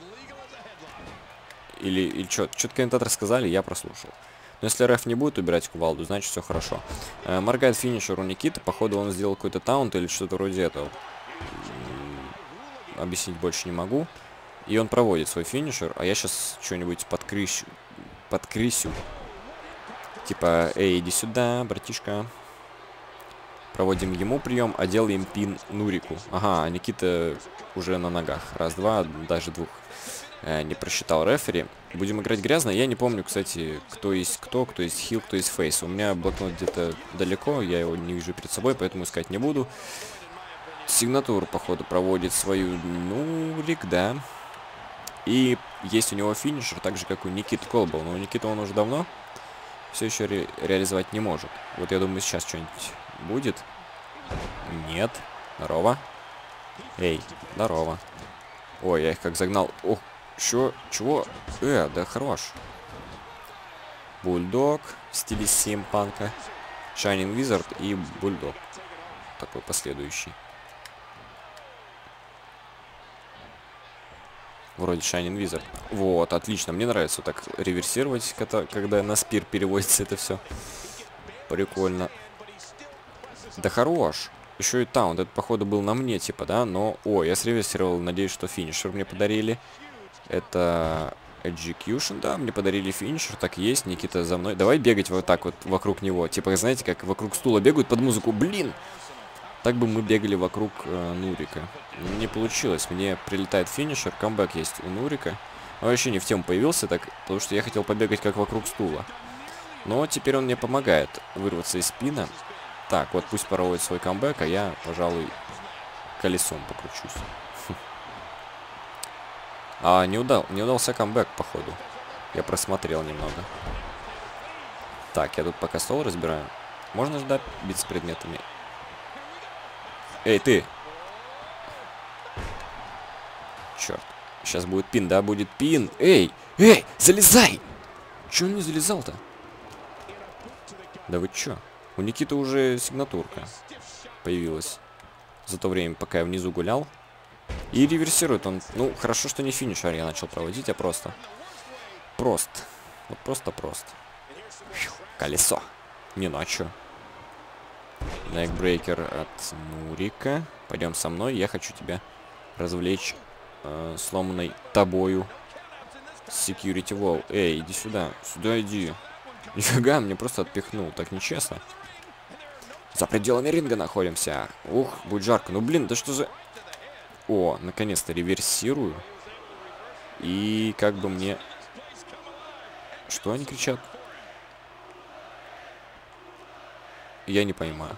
Speaker 1: Или, или что? Что-то комментаторы сказали, я прослушал. Но если РФ не будет убирать кувалду, значит все хорошо. Э, моргает финишер у Никиты. Походу он сделал какой-то таунт или что-то вроде этого. Объяснить больше не могу. И он проводит свой финишер. А я сейчас что-нибудь подкрыщу. Подкрысю. Типа, эй, иди сюда, братишка. Проводим ему прием, а делаем пин Нурику. Ага, а Никита уже на ногах. Раз, два, даже двух. Э, не просчитал рефери. Будем играть грязно. Я не помню, кстати, кто есть кто, кто есть хил, кто есть фейс. У меня блокнот где-то далеко, я его не вижу перед собой, поэтому искать не буду. Сигнатуру, походу, проводит свою Нурик, да. И есть у него финишер, так же, как у Никиты Колбл. Но у Никиты он уже давно все еще ре реализовать не может. Вот я думаю, сейчас что-нибудь будет. Нет. Здорово. Эй, здорово. Ой, я их как загнал. Ох, чё? Чего? Э, да хорош. Бульдог в стиле Симпанка. Shining Wizard и Бульдог. Такой последующий. Вроде Shining Wizard. Вот, отлично. Мне нравится вот так реверсировать, когда, когда на спир переводится это все. Прикольно. Да хорош. Еще и таунт. Это, походу, был на мне, типа, да? Но, о, я среверсировал. Надеюсь, что финишер мне подарили. Это Execution, да, мне подарили финишер. Так и есть. Никита за мной. Давай бегать вот так вот вокруг него. Типа, знаете, как вокруг стула бегают под музыку. Блин! Так бы мы бегали вокруг э, Нурика. Не получилось. Мне прилетает финишер. Камбэк есть у Нурика. Он вообще не в тему появился, так, потому что я хотел побегать как вокруг стула. Но теперь он мне помогает вырваться из спина. Так, вот пусть проводит свой камбэк, а я, пожалуй, колесом покручусь. А, не, удал, не удался камбэк, походу. Я просмотрел немного. Так, я тут пока стол разбираю. Можно ждать бить с предметами? Эй, ты! Черт. Сейчас будет пин, да? Будет пин. Эй! Эй! Залезай! Че он не залезал-то? Да вы чё? У Никиты уже сигнатурка появилась за то время, пока я внизу гулял. И реверсирует он. Ну, хорошо, что не финишер я начал проводить, а просто. Просто. Вот просто-просто. Колесо. Не ночью. Нейкбрейкер от Нурика. Пойдем со мной. Я хочу тебя развлечь э, сломанной тобою. Security Wall. Эй, иди сюда. Сюда иди. Нифига, мне просто отпихнул. Так нечестно. За пределами ринга находимся. Ух, будет жарко. Ну, блин, да что за... О, наконец-то реверсирую. И как бы мне... Что они кричат? Я не понимаю.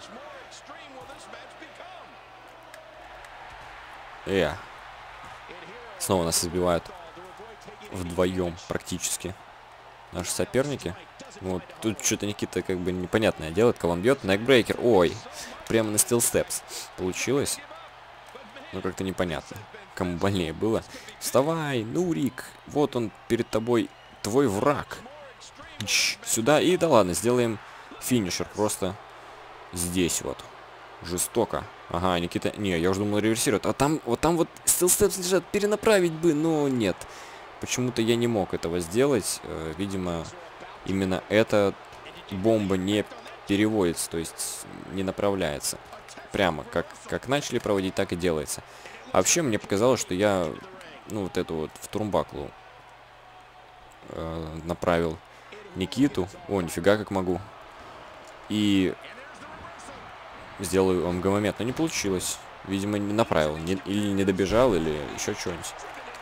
Speaker 1: Э. Снова нас избивают. Вдвоем практически. Наши соперники. Вот тут что-то Никита как бы непонятное делает. Кого он бьет? Нейкбрейкер. Ой. Прямо на Steel Steps. Получилось. Ну как-то непонятно. Кому больнее было. Вставай, Нурик. Вот он перед тобой. Твой враг. Ч сюда. И да ладно, сделаем финишер. Просто здесь вот. Жестоко. Ага, Никита... Не, я уже думал реверсирует. А там, вот там вот Steel Steps лежат. Перенаправить бы, но нет. Почему-то я не мог этого сделать. Э, видимо, именно эта бомба не переводится, то есть не направляется. Прямо как, как начали проводить, так и делается. А вообще мне показалось, что я, ну, вот эту вот в Турмбаклу э, направил Никиту. О, нифига как могу. И сделаю омга-момент. Но не получилось. Видимо, не направил. Не, или не добежал, или еще что-нибудь.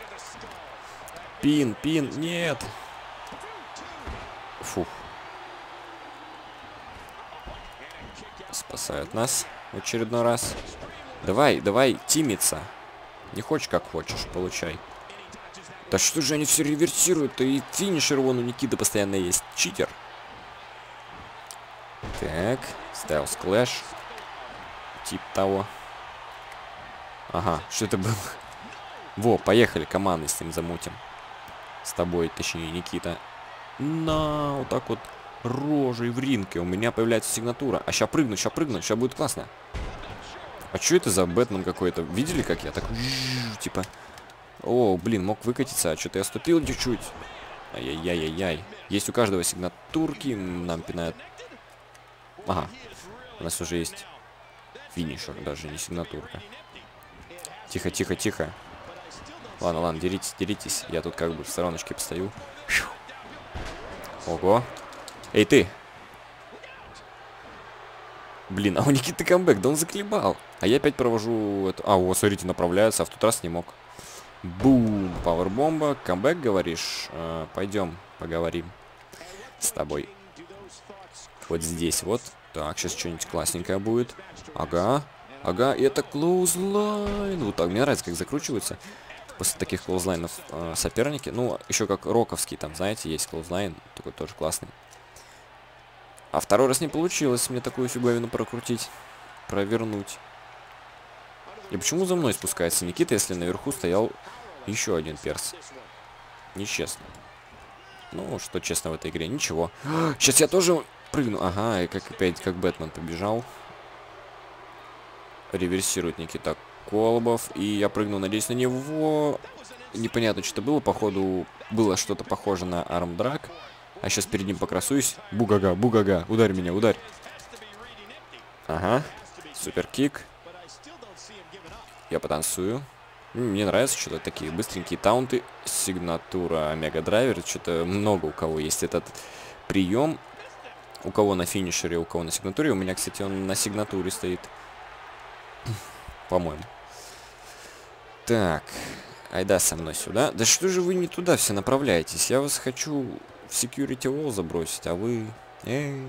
Speaker 1: Пин, пин, нет. Фух. Спасают нас в очередной раз. Давай, давай, тимиться. Не хочешь, как хочешь, получай. Да что же они все реверсируют-то? И финишер вон у Никиты постоянно есть. Читер. Так, Styles Clash. Тип того. Ага, что это было? Во, поехали, командой с ним замутим. С тобой, точнее, Никита. На, вот так вот рожей в ринге. У меня появляется сигнатура. А ща прыгну, ща прыгну, ща будет классно. А что это за Бэтмен какой-то? Видели, как я так... Типа... О, блин, мог выкатиться, а что-то я ступил чуть-чуть. Ай-яй-яй-яй-яй. Есть у каждого сигнатурки, нам пинают. Ага, у нас уже есть финишер, даже не сигнатурка. Тихо, тихо, тихо. Ладно, ладно, деритесь, деритесь. Я тут как бы в стороночке постою. Ого. Эй, ты! Блин, а у Никиты камбэк, да он заколебал. А я опять провожу это... А, о, смотрите, направляется, а в тот раз не мог. Бум, пауэрбомба, камбэк, говоришь? Э, пойдем, поговорим с тобой. Вот здесь вот. Так, сейчас что-нибудь классненькое будет. Ага, ага, и это клоузлайн. Вот так, мне нравится, как закручиваются после таких клоузлайнов э, соперники. Ну, еще как роковский, там, знаете, есть клоузлайн, такой тоже классный. А второй раз не получилось мне такую фиговину прокрутить, провернуть. И почему за мной спускается Никита, если наверху стоял еще один перс? Нечестно. Ну, что честно в этой игре? Ничего. Сейчас я тоже прыгну. Ага, и как опять, как Бэтмен побежал. Реверсирует Никита Колобов. И я прыгну, надеюсь, на него. Непонятно, что было. Походу, было что-то похоже на армдраг. А сейчас перед ним покрасуюсь. Бугага, бугага. Ударь меня, ударь. Ага. Суперкик. Я потанцую. Мне нравятся что-то такие быстренькие таунты. Сигнатура Омега Драйвер. Что-то много у кого есть этот прием. У кого на финишере, у кого на сигнатуре. У меня, кстати, он на сигнатуре стоит. По-моему. Так. Айда со мной сюда. Да что же вы не туда все направляетесь? Я вас хочу в security wall забросить, а вы... Эй.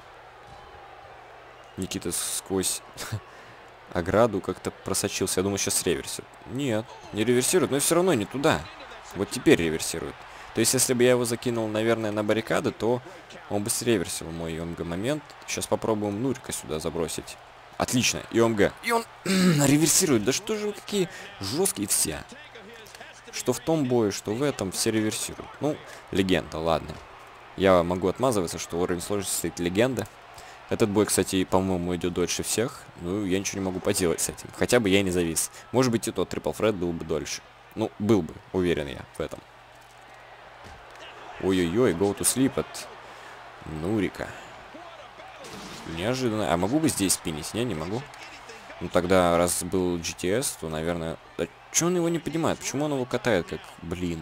Speaker 1: Никита сквозь ограду как-то просочился. Я думаю, сейчас реверсирует. Нет, не реверсирует, но все равно не туда. Вот теперь реверсирует. То есть, если бы я его закинул, наверное, на баррикады, то он бы среверсил мой ОМГ-момент. Сейчас попробуем Нурика сюда забросить. Отлично, и ОМГ. И он реверсирует. Да что же вы какие жесткие все. Что в том бою, что в этом, все реверсируют. Ну, легенда, ладно. Я могу отмазываться, что уровень сложности стоит легенда. Этот бой, кстати, по-моему, идет дольше всех. Ну, я ничего не могу поделать с этим. Хотя бы я не завис. Может быть, и тот Triple Threat был бы дольше. Ну, был бы, уверен я в этом. Ой-ой-ой, go to sleep от Нурика. Неожиданно. А могу бы здесь спинить? Не, не могу. Ну, тогда, раз был джи ти эс, то, наверное... Да чё он его не понимает? Почему он его катает, как... Блин.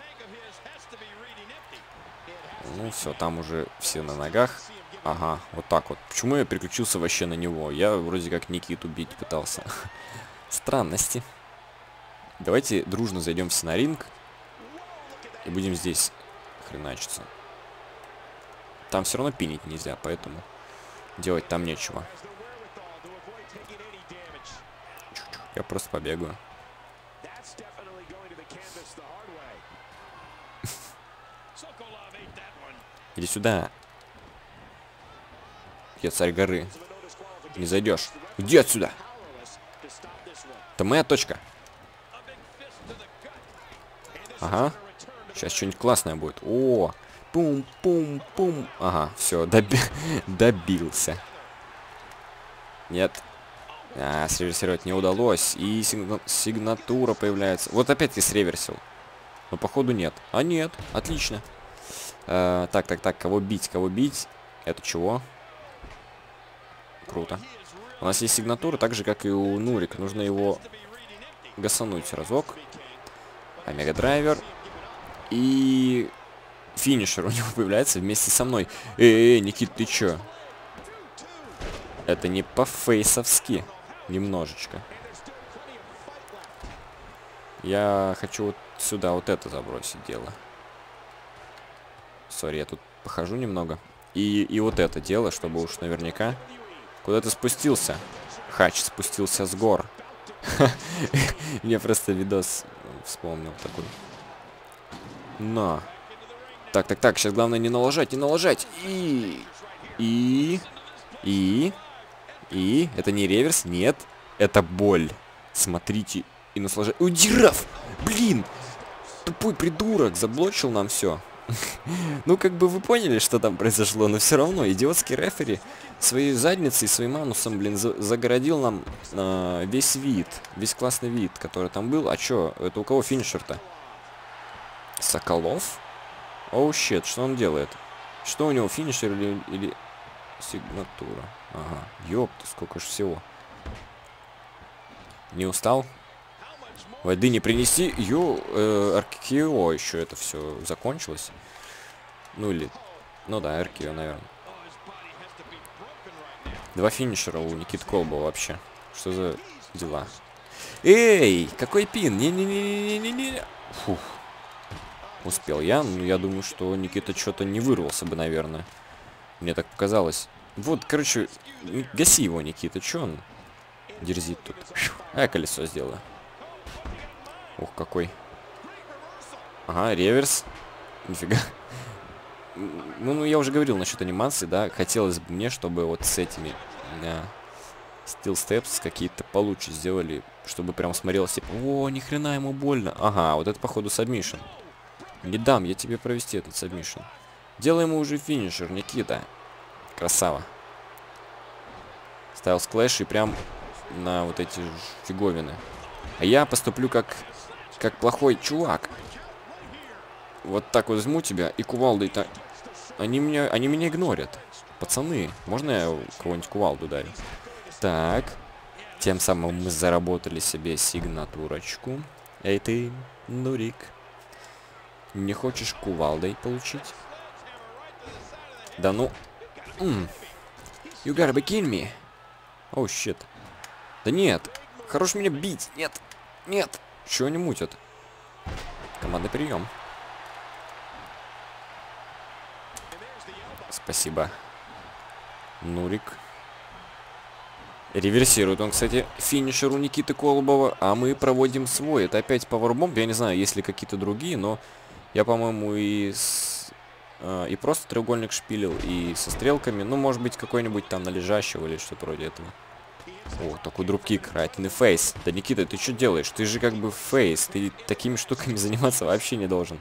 Speaker 1: Ну, все, там уже все на ногах. Ага, вот так вот. Почему я переключился вообще на него? Я вроде как Никиту бить пытался. Странности. Давайте дружно зайдем все на ринг. И будем здесь хреначиться. Там все равно пинить нельзя, поэтому делать там нечего. Я просто побегаю. Иди сюда. Я царь горы. Не зайдешь. Иди отсюда. Это моя точка. Ага. Сейчас что-нибудь классное будет. О, пум-пум-пум. Ага, все, доби добился. Нет. А, среверсировать не удалось. И сигна сигнатура появляется. Вот опять я среверсил. Но походу нет. А нет, отлично. А, так, так, так, кого бить, кого бить? Это чего? Круто. У нас есть сигнатура, так же, как и у Нурика. Нужно его гасануть разок. Омега Драйвер. И финишер у него появляется вместе со мной. Эй, Никит, ты чё? Это не по-фейсовски. Немножечко. Я хочу вот сюда вот это забросить дело. Сори, я тут похожу немного. И, и вот это дело, чтобы уж наверняка... Куда ты спустился? Хач спустился с гор. Я просто видос вспомнил такой. На. Так, так, так, сейчас главное не налажать, не налажать. И... И... И... И... Это не реверс? Нет. Это боль. Смотрите и наслаждайтесь. Ой, Дираф! Блин! Тупой придурок, заблочил нам все. Ну, как бы вы поняли, что там произошло, но все равно идиотский рефери своей задницей, своим анусом, блин, за загородил нам э, весь вид, весь классный вид, который там был. А чё, это у кого финишер-то? Соколов? Оу, щет, что он делает? Что у него, финишер или, или сигнатура? Ага, ёпта, сколько ж всего. Не устал? Воды не принести. Ё, э, Аркео еще это все закончилось. Ну или... Ну да, Аркео, наверное. Два финишера у Никиты Колбова вообще. Что за дела? Эй, какой пин? Не-не-не-не-не-не. Фух. Успел я. Ну, я думаю, что Никита что-то не вырвался бы, наверное. Мне так показалось. Вот, короче, гаси его, Никита. Че он дерзит тут? А я колесо сделаю. Ух, какой. Ага, реверс. Нифига. Ну, ну, я уже говорил насчет анимации, да. Хотелось бы мне, чтобы вот с этими да, Steel Steps какие-то получше сделали, чтобы прям смотрелось, типа, о, ни хрена ему больно. Ага, вот это, походу, сабмишн. Не дам я тебе провести этот сабмишн. Делай ему уже финишер, Никита. Красава. Ставил склэш и прям на вот эти фиговины. А я поступлю как... Как плохой чувак. Вот так вот возьму тебя и кувалдой-то... Они меня, они меня игнорят. Пацаны, можно я кого-нибудь кувалду дарю? Так. Тем самым мы заработали себе сигнатурочку. Эй ты, Нурик. Не хочешь кувалдой получить? Да ну... Mm. You gotta be kidding me. Оу, oh, щит. Да нет. Хорош меня бить. Нет. Нет. Чего они мутят? Командный прием. Спасибо. Нурик. Реверсирует он, кстати, финишер у Никиты Колобова. А мы проводим свой. Это опять пауэрбомб. Я не знаю, есть ли какие-то другие, но я, по-моему, и с... э, и просто треугольник шпилил, и со стрелками. Ну, может быть, какой-нибудь там на лежащего или что-то вроде этого. О, такой дропкик, райтный фейс. Да, Никита, ты что делаешь? Ты же как бы фейс. Ты такими штуками заниматься вообще не должен.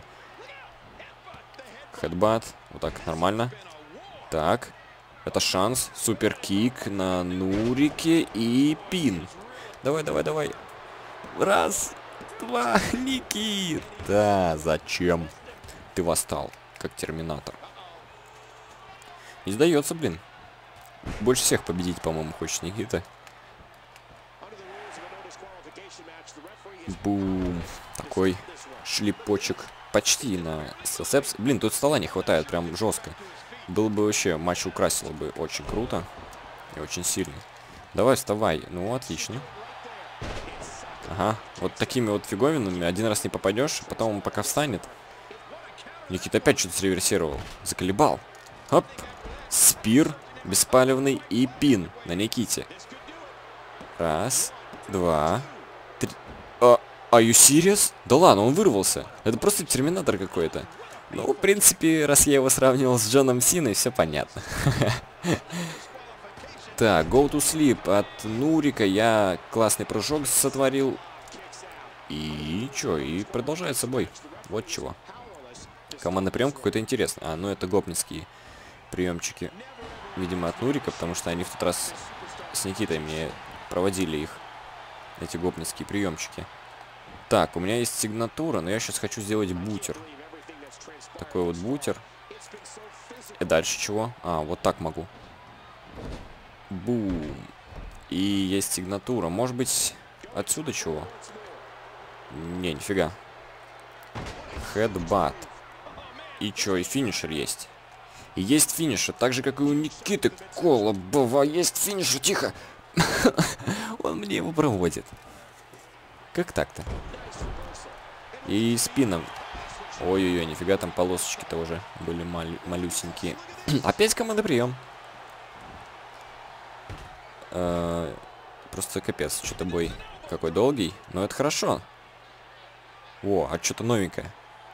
Speaker 1: Хедбат. Вот так, нормально. Так. Это шанс. Суперкик на Нурике и пин. Давай, давай, давай. Раз, два, Никита. Зачем? Ты восстал, как терминатор. Не сдается, блин. Больше всех победить, по-моему, хочет Никита. Бум. Такой шлепочек. Почти на Стилсепс. Блин, тут стола не хватает, прям жестко. Было бы вообще, матч украсило бы очень круто. И очень сильно. Давай, вставай. Ну, отлично. Ага. Вот такими вот фиговинами один раз не попадешь, потом он пока встанет. Никита опять что-то среверсировал. Заколебал. Хоп. Спир. Беспалевный и пин на Никите. Раз, два, три. А, are you serious? Да ладно, он вырвался. Это просто терминатор какой-то. Ну, в принципе, раз я его сравнивал с Джоном Синой, все понятно. Так, go to sleep от Нурика. Я классный прыжок сотворил. И чё, и продолжает собой. Вот чего. Командный прием какой-то интересный. А, ну это гопницкие приемчики. Видимо, от Нурика, потому что они в тот раз с Никитой мне проводили их. Эти гопницкие приемчики. Так, у меня есть сигнатура, но я сейчас хочу сделать бутер. Такой вот бутер. И дальше чего? А, вот так могу. Бум. И есть сигнатура. Может быть, отсюда чего? Не, нифига. Хедбат. И чё, и финишер есть. И есть финишер, так же, как и у Никиты Колобова. Есть финишер, тихо! Он мне его проводит. Как так-то? И спином. Ой-ой-ой, нифига, там полосочки-то уже были малю малюсенькие. Опять команда прием. Э -э просто капец, что-то бой какой долгий. Но это хорошо. О, а что-то новенькое.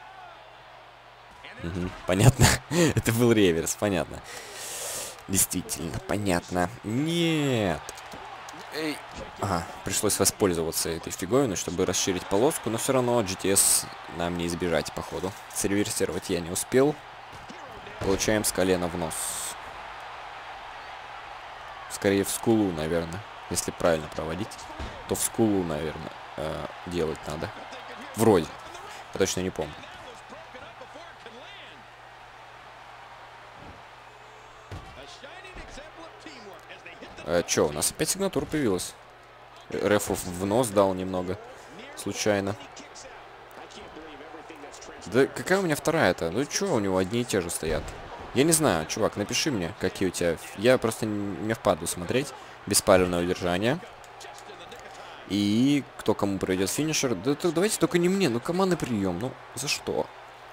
Speaker 1: Угу, понятно. Это был реверс, понятно. Действительно, понятно. Нет. Эй. Ага, пришлось воспользоваться этой фиговиной, чтобы расширить полоску, но все равно джи ти эс нам не избежать, походу. Сервисировать я не успел. Получаем с колена в нос. Скорее в скулу, наверное. Если правильно проводить, то в скулу, наверное, э, делать надо. Вроде. Я точно не помню. А, чё, у нас опять сигнатура появилась. Рефу в нос дал немного. Случайно. Да какая у меня вторая-то? Ну чё, у него одни и те же стоят. Я не знаю, чувак, напиши мне, какие у тебя... Я просто не впаду смотреть. Беспалевное удержание. И кто кому пройдет финишер. Да, да давайте только не мне, ну командный прием. Ну, за что?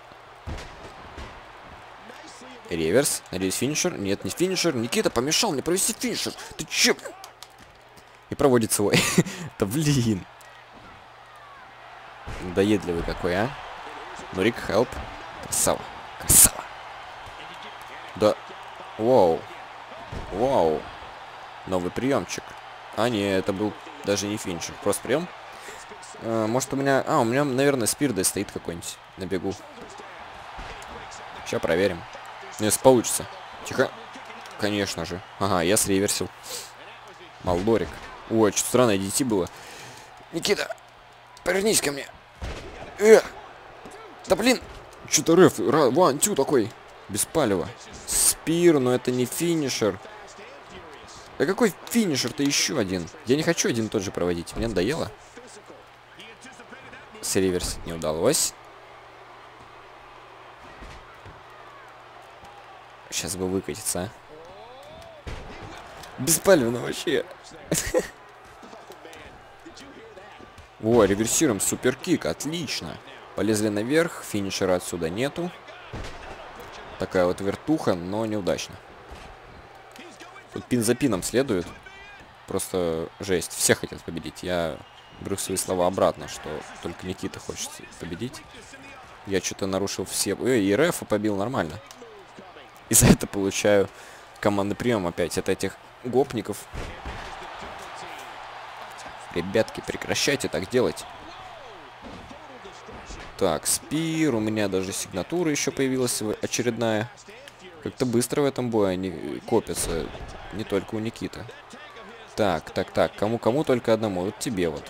Speaker 1: Реверс. Надеюсь, финишер. Нет, не финишер. Никита помешал мне провести финишер. Ты чё? И проводит свой. Да блин. Надоедливый какой, а? Нурик, хелп. Красава. Красава. Да. Вау. Вау. Новый приемчик. А, не, это был даже не финишер. Просто прием. А, может, у меня... А, у меня, наверное, спирда стоит какой-нибудь на бегу. Сейчас проверим. Если получится. Тихо. Конечно же. Ага, я среверсил. Малдорик. Ой, что-то странное ди ти было. Никита, повернись ко мне. Э! Да блин! Что-то реф, ван, тю такой. Беспалево. Спир, но это не финишер. А какой финишер-то еще один? Я не хочу один и тот же проводить. Мне надоело. Среверс не удалось. Сейчас бы выкатиться, а. Беспалевно вообще. О, реверсируем суперкик, отлично. Полезли наверх, финишера отсюда нету. Такая вот вертуха, но неудачно. Тут пин за пином следует. Просто жесть. Все хотят победить. Я беру свои слова обратно, что только Никита хочет победить. Я что-то нарушил все... Эй, и Рефа побил нормально. И за это получаю командный прием опять от этих гопников. Ребятки, прекращайте так делать. Так, спир. У меня даже сигнатура еще появилась очередная. Как-то быстро в этом бою они копятся. Не только у Никиты. Так, так, так. Кому-кому только одному. Вот тебе вот.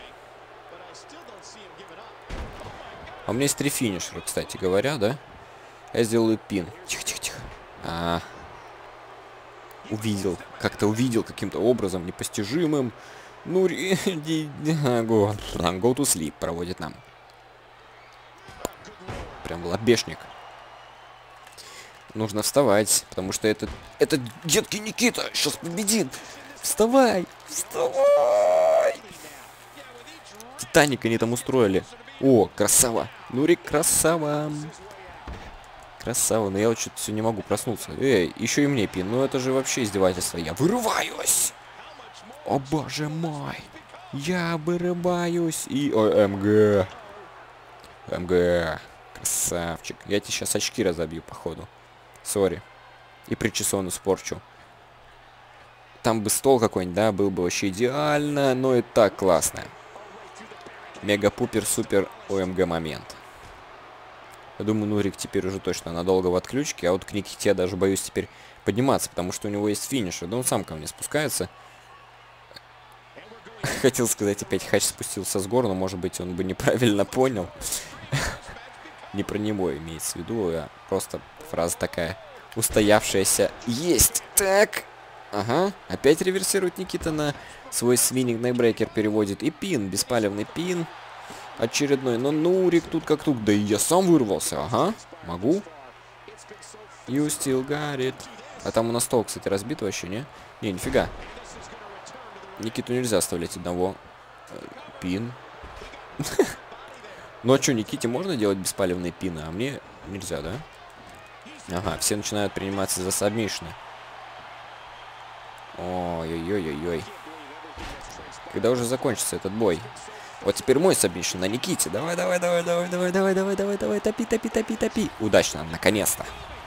Speaker 1: А у меня есть три финишера, кстати говоря, да? Я сделаю пин. Тихо-тихо-тихо. А, увидел, как-то увидел каким-то образом непостижимым. Ну, go, go to sleep проводит нам. Прям лобешник. Нужно вставать, потому что это, это детки Никита сейчас победит. Вставай, вставай. Титаник они там устроили. О, красава. Нурик, красава. Красава, но я вот что-то все не могу проснуться. Эй, еще и мне пин. Ну это же вообще издевательство. Я вырываюсь. О боже мой. Я вырываюсь. И... Ой, МГ. МГ. Красавчик. Я тебе сейчас очки разобью, походу. Сори. И причесон испорчу. Там бы стол какой-нибудь, да, был бы вообще идеально. Но и так классно. Мега-пупер-супер ОМГ момент. Я думаю, Нурик теперь уже точно надолго в отключке, а вот к Никите я даже боюсь теперь подниматься, потому что у него есть финишер. Да он сам ко мне спускается. Хотел сказать, опять Хач спустился с гор, но, может быть, он бы неправильно понял. Не про него имеется в виду, а просто фраза такая устоявшаяся. Есть! Так! Ага, опять реверсирует Никита на свой свининг нейбрейкер переводит. И пин, беспалевный пин. Очередной, но Нурик тут как тут. Да и я сам вырвался, ага, могу. You still got it. А там у нас стол, кстати, разбит вообще, не? Не, нифига. Никиту нельзя оставлять одного. Пин. Ну а что, Никите можно делать беспалевные пины, а мне нельзя, да? Ага, все начинают приниматься за сабмишны. Ой-ой-ой-ой-ой. Когда уже закончится этот бой? Вот теперь мой сабмишн на Никите. Давай, давай, давай, давай, давай, давай, давай, давай, давай, топи, топи, топи, топи. Удачно, наконец-то.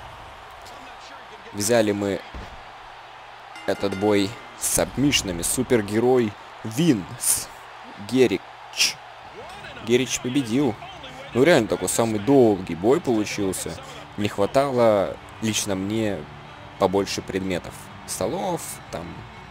Speaker 1: Взяли мы этот бой с сабмишнами. Супергерой Винс. Герич. Герич победил. Ну реально такой самый долгий бой получился. Не хватало лично мне побольше предметов. Столов, там,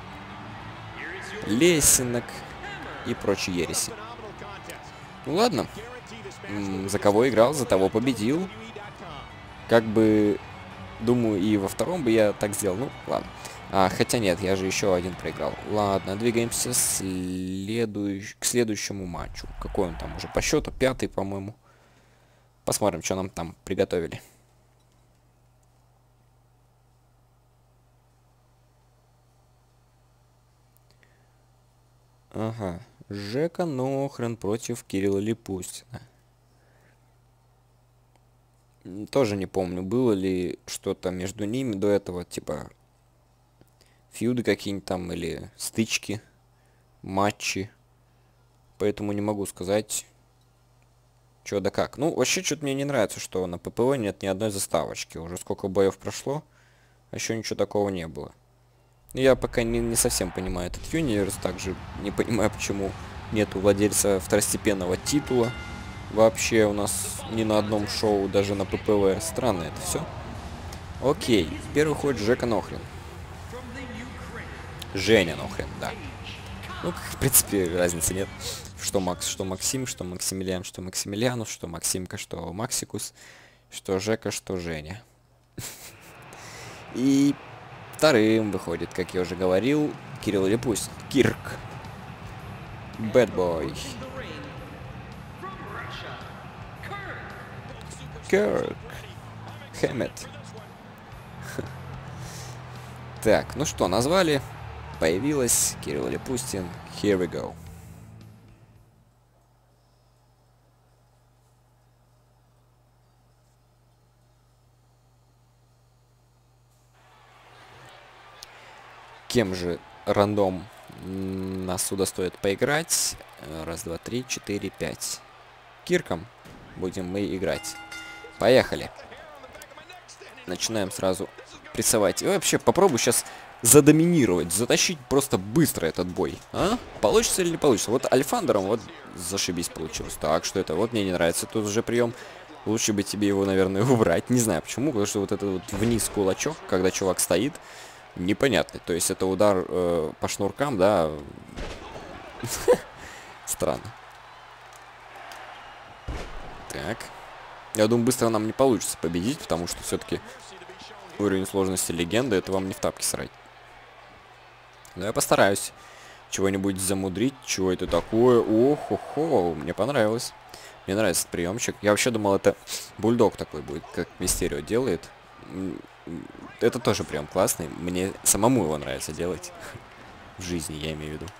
Speaker 1: лесенок и прочие ереси. Ну ладно. М-м, за кого играл, за того победил. Как бы, думаю, и во втором бы я так сделал. Ну, ладно. А, хотя нет, я же еще один проиграл. Ладно, двигаемся следующ... к следующему матчу. Какой он там уже по счету? Пятый, по-моему. Посмотрим, что нам там приготовили. Ага. Жека Нохрен против Кирилла Липустина. Тоже не помню, было ли что-то между ними до этого, типа фьюды какие-нибудь там, или стычки, матчи. Поэтому не могу сказать, что да как. Ну, вообще, что-то мне не нравится, что на ППВ нет ни одной заставочки. Уже сколько боев прошло, а еще ничего такого не было. Я пока не, не совсем понимаю этот юниверс, также не понимаю, почему нету владельца второстепенного титула. Вообще у нас ни на одном шоу, даже на ППВ. Странно это все. Окей, первый ход Жека Нохрен. Женя Нохрен, да. Ну, в принципе, разницы нет. Что Макс, что Максим, что Максимилиан, что Максимилианус, что Максимка, что Максикус, что Жека, что Женя. И вторым выходит, как я уже говорил, Кирилл Липустин. Кирк. Bad Boy. Кирк. Хэммет. Так, ну что, назвали. Появилась Кирилл Липустин. Here we go. Кем же рандом нас удостоит поиграть? Раз, два, три, четыре, пять. Кирком будем мы играть. Поехали. Начинаем сразу прессовать. И вообще попробую сейчас задоминировать, затащить просто быстро этот бой. А? Получится или не получится? Вот Альфандером вот зашибись получилось. Так, что это? Вот мне не нравится тут уже прием. Лучше бы тебе его, наверное, убрать. Не знаю почему, потому что вот этот вот вниз кулачок, когда чувак стоит, непонятный. То есть это удар э, по шнуркам, да. Странно. Так. Я думаю, быстро нам не получится победить, потому что все-таки уровень сложности легенды, это вам не в тапки срать. Но я постараюсь чего-нибудь замудрить. Чего это такое? О-хо-хо, мне понравилось. Мне нравится этот приемчик. Я вообще думал, это бульдог такой будет, как Мистерио делает. Это тоже прям классный. Мне самому его нравится делать. В жизни, я имею в виду.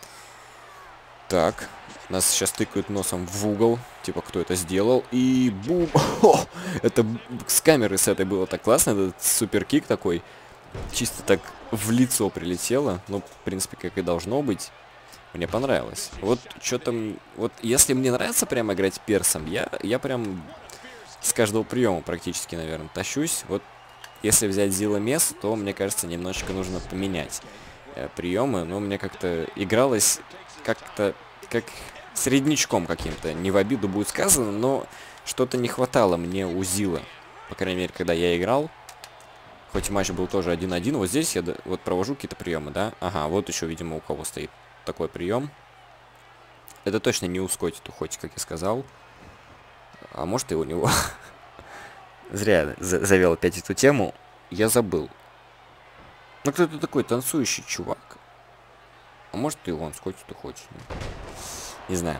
Speaker 1: Так. Нас сейчас тыкают носом в угол. Типа, кто это сделал. И бум. О, это с камеры с этой было так классно. Этот суперкик такой. Чисто так в лицо прилетело. Ну, в принципе, как и должно быть. Мне понравилось. Вот что-то... Вот если мне нравится прям играть персом, я, я прям с каждого приема практически, наверное, тащусь. Вот если взять Зила Мес, то, мне кажется, немножечко нужно поменять э, приемы. Но мне как-то игралось как-то как среднячком каким-то. Не в обиду будет сказано, но что-то не хватало мне у Зила. По крайней мере, когда я играл. Хоть матч был тоже один-один. Вот здесь я вот провожу какие-то приемы, да? Ага, вот еще, видимо, у кого стоит такой прием. Это точно не у Скотти, хоть, как я сказал. А может и у него. Зря я завел опять эту тему. Я забыл. Ну кто-то такой танцующий чувак. А может и он, Скотти-то хочет. Не знаю.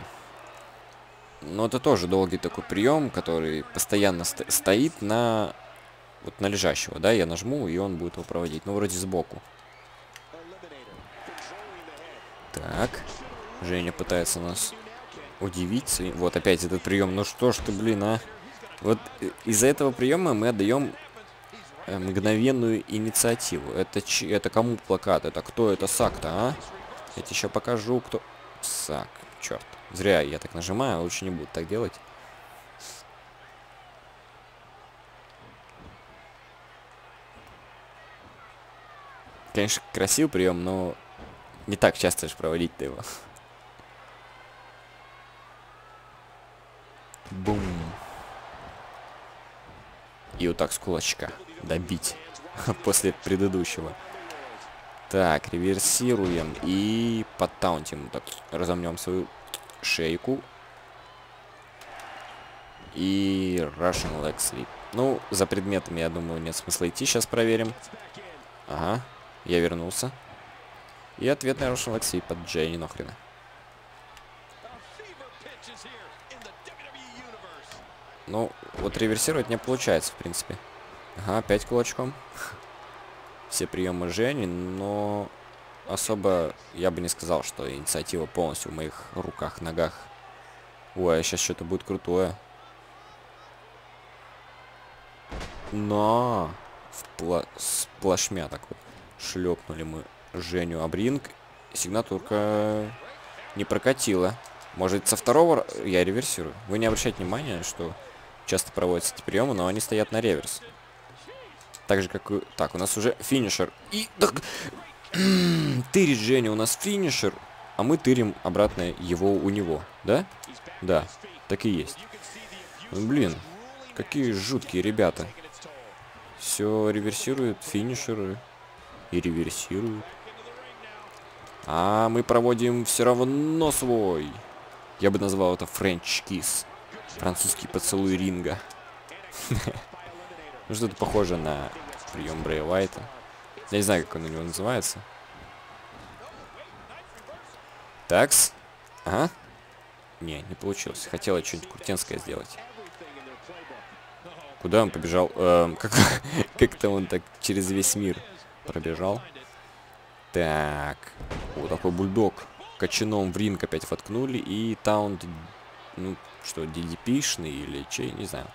Speaker 1: Но это тоже долгий такой прием, который постоянно ст стоит на Вот на лежащего, да, я нажму, и он будет его проводить. Ну, вроде сбоку. Так. Женя пытается нас удивить. Вот опять этот прием. Ну что ж ты, блин, а? Вот из-за этого приема мы отдаем э, мгновенную инициативу. Это, ч это кому плакат? Это кто это Сак-то, а? Я тебе еще покажу, кто... Сак. Черт. Зря я так нажимаю, лучше не буду так делать. Конечно, красивый прием, но не так часто же проводить-то его. Бум. И вот так с кулачка добить после предыдущего. Так, реверсируем и подтаунтим. Так, разомнем свою шейку. И Russian Leg Sweep. Ну, за предметами, я думаю, нет смысла идти. Сейчас проверим. Ага, я вернулся. И ответный Russian Leg Sweep от Дженни нахрена. Ну, вот реверсировать не получается, в принципе. Ага, опять кулачком. Все приемы Жени, но особо я бы не сказал, что инициатива полностью в моих руках, ногах. Ой, а сейчас что-то будет крутое. Но впла сплошмя так вот шлепнули мы Женю об ринг. Сигнатурка не прокатила. Может, со второго я реверсирую. Вы не обращайте внимания, что часто проводятся эти приемы, но они стоят на реверс. Так же, как и... Так, у нас уже финишер. И... Тырит Женя у нас финишер, а мы тырим обратно его у него. Да? Да, так и есть. Блин, какие жуткие ребята. Все реверсируют финишеры. И реверсируют. А мы проводим все равно свой. Я бы назвал это French Kiss. Французский поцелуй ринга. Ну, что-то похоже на прием Брэя Уайта. Я не знаю, как он у него называется. Такс. Ага. Не, не получилось. Хотела что-нибудь крутенское сделать. Куда он побежал? Эм, как, как-то он так через весь мир пробежал. Так. Вот такой бульдог. Качаном в ринг опять воткнули. И таунт... Ну, что, ди ди пи-шный или чей? Не знаю.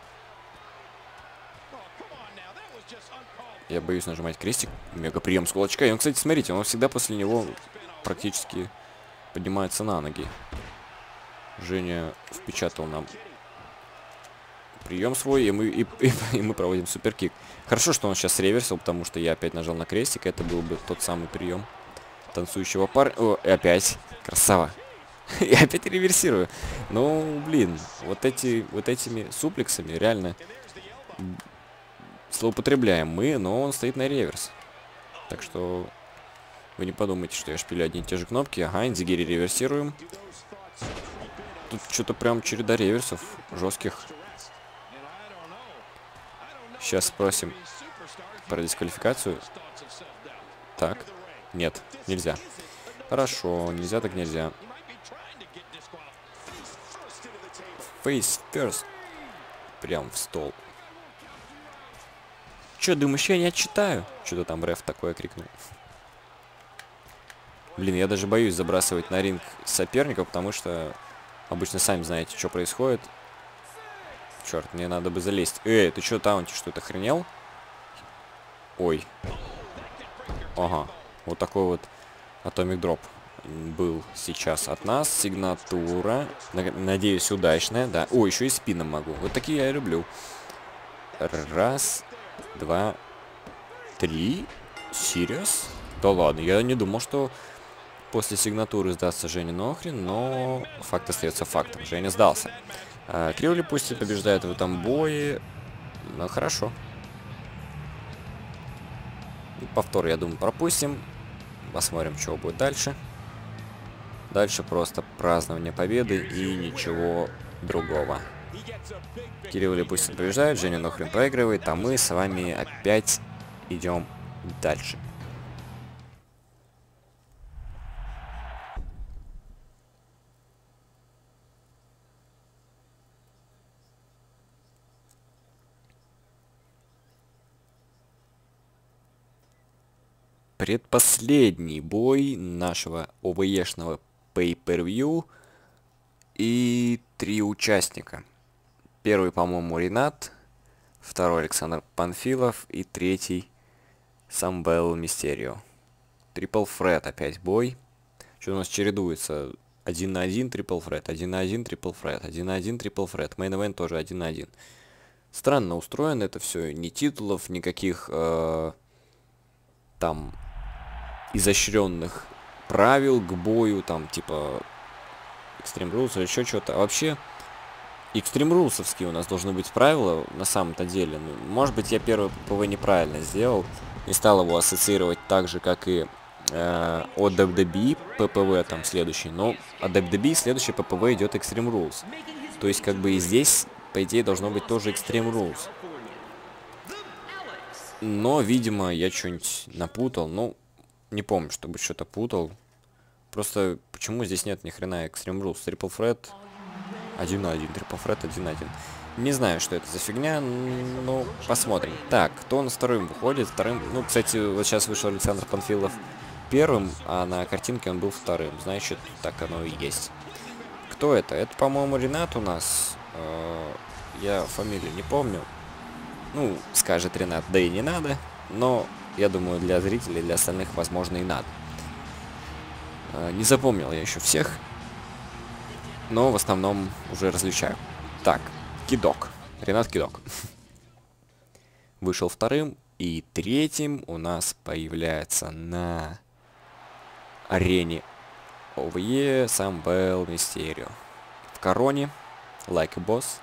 Speaker 1: Я боюсь нажимать крестик. Мега прием с кулачка. И он, кстати, смотрите, он всегда после него практически поднимается на ноги. Женя впечатал нам прием свой, и мы, и, и, и мы проводим суперкик. Хорошо, что он сейчас реверсил, потому что я опять нажал на крестик. Это был бы тот самый прием танцующего парня. О, и опять. Красава. И опять реверсирую. Ну, блин, вот эти, вот этими суплексами реально злоупотребляем мы, но он стоит на реверс. Так что вы не подумайте, что я шпилю одни и те же кнопки. Ага, инзигири реверсируем. Тут что-то прям череда реверсов жестких. Сейчас спросим про дисквалификацию. Так, нет, нельзя. Хорошо, нельзя так нельзя. Face first. Прям в стол. Че, думаешь, я не отчитаю? Что-то там реф такое крикнул. Блин, я даже боюсь забрасывать на ринг соперников, потому что обычно сами знаете, что происходит. Черт, мне надо бы залезть. Эй, ты что, таунти, что ты охренел? Ой. Ага, вот такой вот Atomic Drop был сейчас от нас. Сигнатура. Надеюсь, удачная. Да. О, еще и спином могу. Вот такие я люблю. Раз, два, три. Сириус? Да ладно, я не думал, что после сигнатуры сдастся Женя нахрен, но факт остается фактом. Женя сдался. А, Кривли пусть и побеждает в этом бое. Ну, хорошо. Повтор, я думаю, пропустим. Посмотрим, что будет дальше. Дальше просто празднование победы и ничего другого. Кирилл пусть побеждает, Женя нахрен проигрывает, а мы с вами опять идем дальше. предпоследний бой нашего ОВЕшного Pay-Per-View. И три участника. Первый, по-моему, Ренат, второй Александр Панфилов и третий Самвел Мистерио. Трипл Фред опять бой. Что у нас чередуется? один на один Трипл Фред, один на один Трипл Фред, один на один Трипл Фред. Мейн-эвент тоже один на один. Странно устроено это все. Ни титулов, никаких э, там изощренных правил к бою, там типа Extreme Rules или еще что-то. А вообще, Extreme Rules'овские у нас должны быть правила на самом-то деле. Ну, может быть, я первый ППВ неправильно сделал. Не стал его ассоциировать так же, как и э, от дабл ю дабл ю и ППВ там следующий. Но от дабл ю дабл ю и следующий ППВ идет Extreme Rules. То есть, как бы и здесь, по идее, должно быть тоже Extreme Rules. Но, видимо, я что-нибудь напутал. Ну, не помню, чтобы что-то путал. Просто почему здесь нет ни хрена Extreme Rules? Triple Threat один на один, Triple Threat один на один. Не знаю, что это за фигня, но посмотрим. Так, кто у нас вторым выходит? Вторым, ну, кстати, вот сейчас вышел Александр Панфилов первым, а на картинке он был вторым. Значит, так оно и есть. Кто это? Это, по-моему, Ренат у нас. Я фамилию не помню. Ну, скажет Ренат, да и не надо. Но, я думаю, для зрителей, для остальных, возможно, и надо. Не запомнил я еще всех. Но в основном уже различаю. Так, Кидок. Ренат Кидок. Вышел вторым. И третьим у нас появляется на арене ОВЕ Самвел Мистерио. В короне. Like a boss.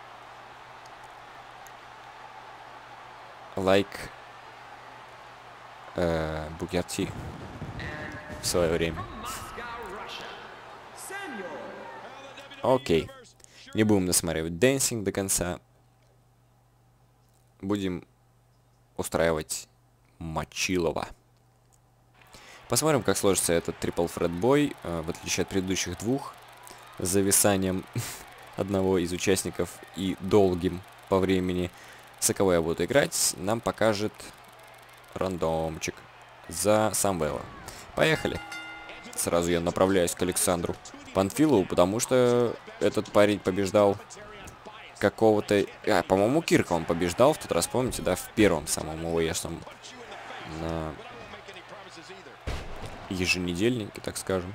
Speaker 1: Like э, Бугерти в свое время. Окей. Не будем досматривать Dancing до конца. Будем устраивать Мочилова. Посмотрим, как сложится этот Triple Threat бой, э, в отличие от предыдущих двух, с зависанием одного из участников и долгим по времени. За кого я буду играть, нам покажет рандомчик за Самвела. Поехали. Сразу я направляюсь к Александру Панфилову, потому что этот парень побеждал какого-то... А, по-моему, Кирка он побеждал в тот раз, помните, да, в первом самом ОВЕшном на еженедельнике, так скажем.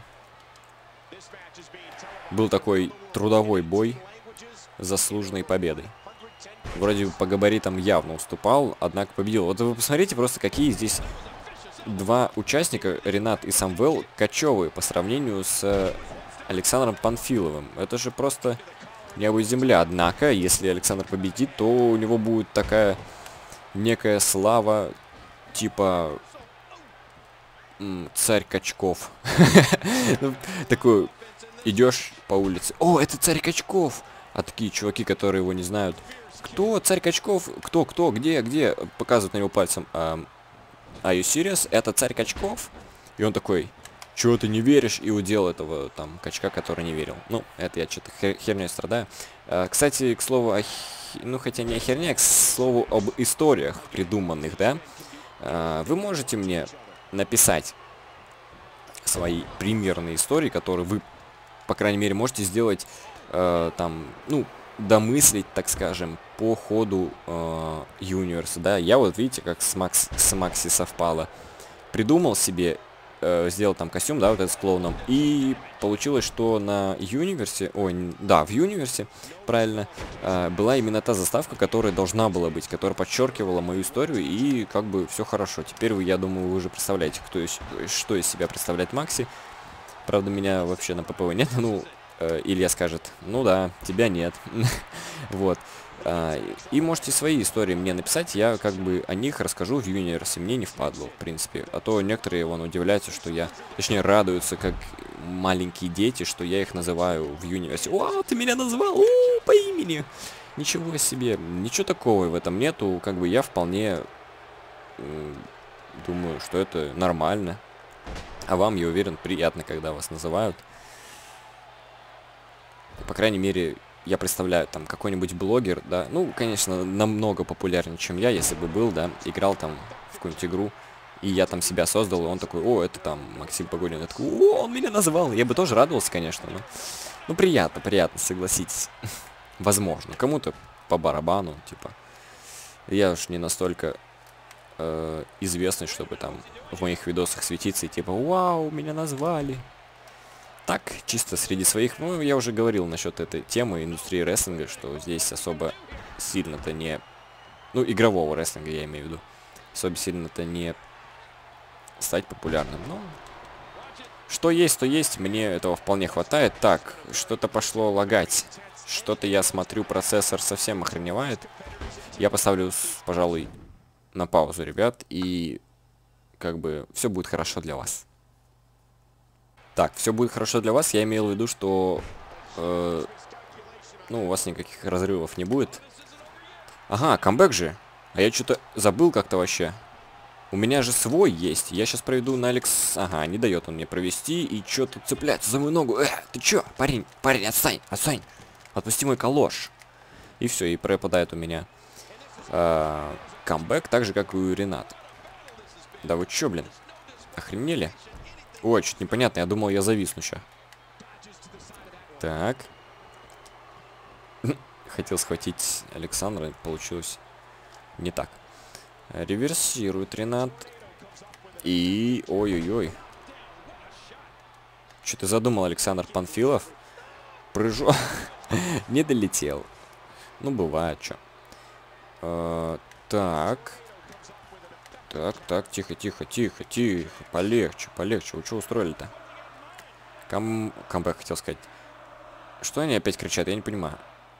Speaker 1: Был такой трудовой бой с заслуженной победой. Вроде по габаритам явно уступал, однако победил. Вот вы посмотрите просто, какие здесь два участника, Ренат и Самвел, кочевые по сравнению с Александром Панфиловым. Это же просто небо и земля. Однако, если Александр победит, то у него будет такая некая слава, типа царь качков. Такой, идешь по улице. О, это царь качков! А такие чуваки, которые его не знают. Кто? Царь качков? Кто? Кто? Где? Где? Показывают на него пальцем. Are you serious? Это царь качков? И он такой, чего ты не веришь? И удел этого там качка, который не верил. Ну, это я что-то хер херней страдаю. А, кстати, к слову, о х... ну хотя не о херне, а к слову об историях придуманных, да? А, вы можете мне написать свои примерные истории, которые вы, по крайней мере, можете сделать э, там, ну, домыслить, так скажем, по ходу э, Universe, да. Я вот, видите, как с, Макс, с Макси совпало. Придумал себе, э, сделал там костюм, да, вот этот с клоуном. И получилось, что на Universe, ой, да, в Universe, правильно, э, была именно та заставка, которая должна была быть, которая подчеркивала мою историю, и как бы все хорошо. Теперь вы, я думаю, вы уже представляете, кто из, что из себя представляет Макси. Правда, меня вообще на ППВ нет, ну... Илья скажет, ну да, тебя нет. Вот. И можете свои истории мне написать, я как бы о них расскажу в Universe, мне не впадло, в принципе. А то некоторые вон удивляются, что я, точнее, радуются, как маленькие дети, что я их называю в Universe. Вау, ты меня назвал, у, по имени. Ничего себе, ничего такого в этом нету, как бы я вполне э, думаю, что это нормально. А вам, я уверен, приятно, когда вас называют. По крайней мере, я представляю, там, какой-нибудь блогер, да, ну, конечно, намного популярнее, чем я, если бы был, да, играл там в какую-нибудь игру, И я там себя создал, и он такой, о, это там Максим Погодин. Я такой, о, он меня назвал. Я бы тоже радовался, конечно, но... Ну, приятно, приятно, согласитесь. Возможно. Кому-то по барабану, типа. Я уж не настолько э, известный, чтобы там в моих видосах светиться и типа, вау, меня назвали. Так, чисто среди своих, ну, я уже говорил насчет этой темы индустрии рестлинга, что здесь особо сильно-то не... Ну, игрового рестлинга я имею в виду. Особо сильно-то не стать популярным, но... Что есть, то есть, мне этого вполне хватает. Так, что-то пошло лагать. Что-то я смотрю, процессор совсем охреневает. Я поставлю, пожалуй, на паузу, ребят, и как бы все будет хорошо для вас. Так, все будет хорошо для вас. Я имел в виду, что э, ну, у вас никаких разрывов не будет. Ага, камбэк же. А я что-то забыл как-то вообще. У меня же свой есть. Я сейчас проведу на Алекс... Ага, не дает он мне провести. И что-то цепляется за мою ногу. Э, ты чё? Парень, парень, отстань, отстань. Отпусти мой калош. И все, и пропадает у меня э, камбэк, так же, как и у Ренат. Да вы чё, блин? Охренели? Ой, что-то непонятно. Я думал, я зависну ща. Так. Хотел схватить Александра, получилось не так. Реверсирует Ренат. И... Ой-ой-ой. Что ты задумал, Александр Панфилов? Прыжок. Не долетел. Ну, бывает, что. А, так. Так, так, тихо, тихо, тихо, тихо. Полегче, полегче. Вы что устроили-то? Кам... Камбэк хотел сказать. Что они опять кричат? Я не понимаю.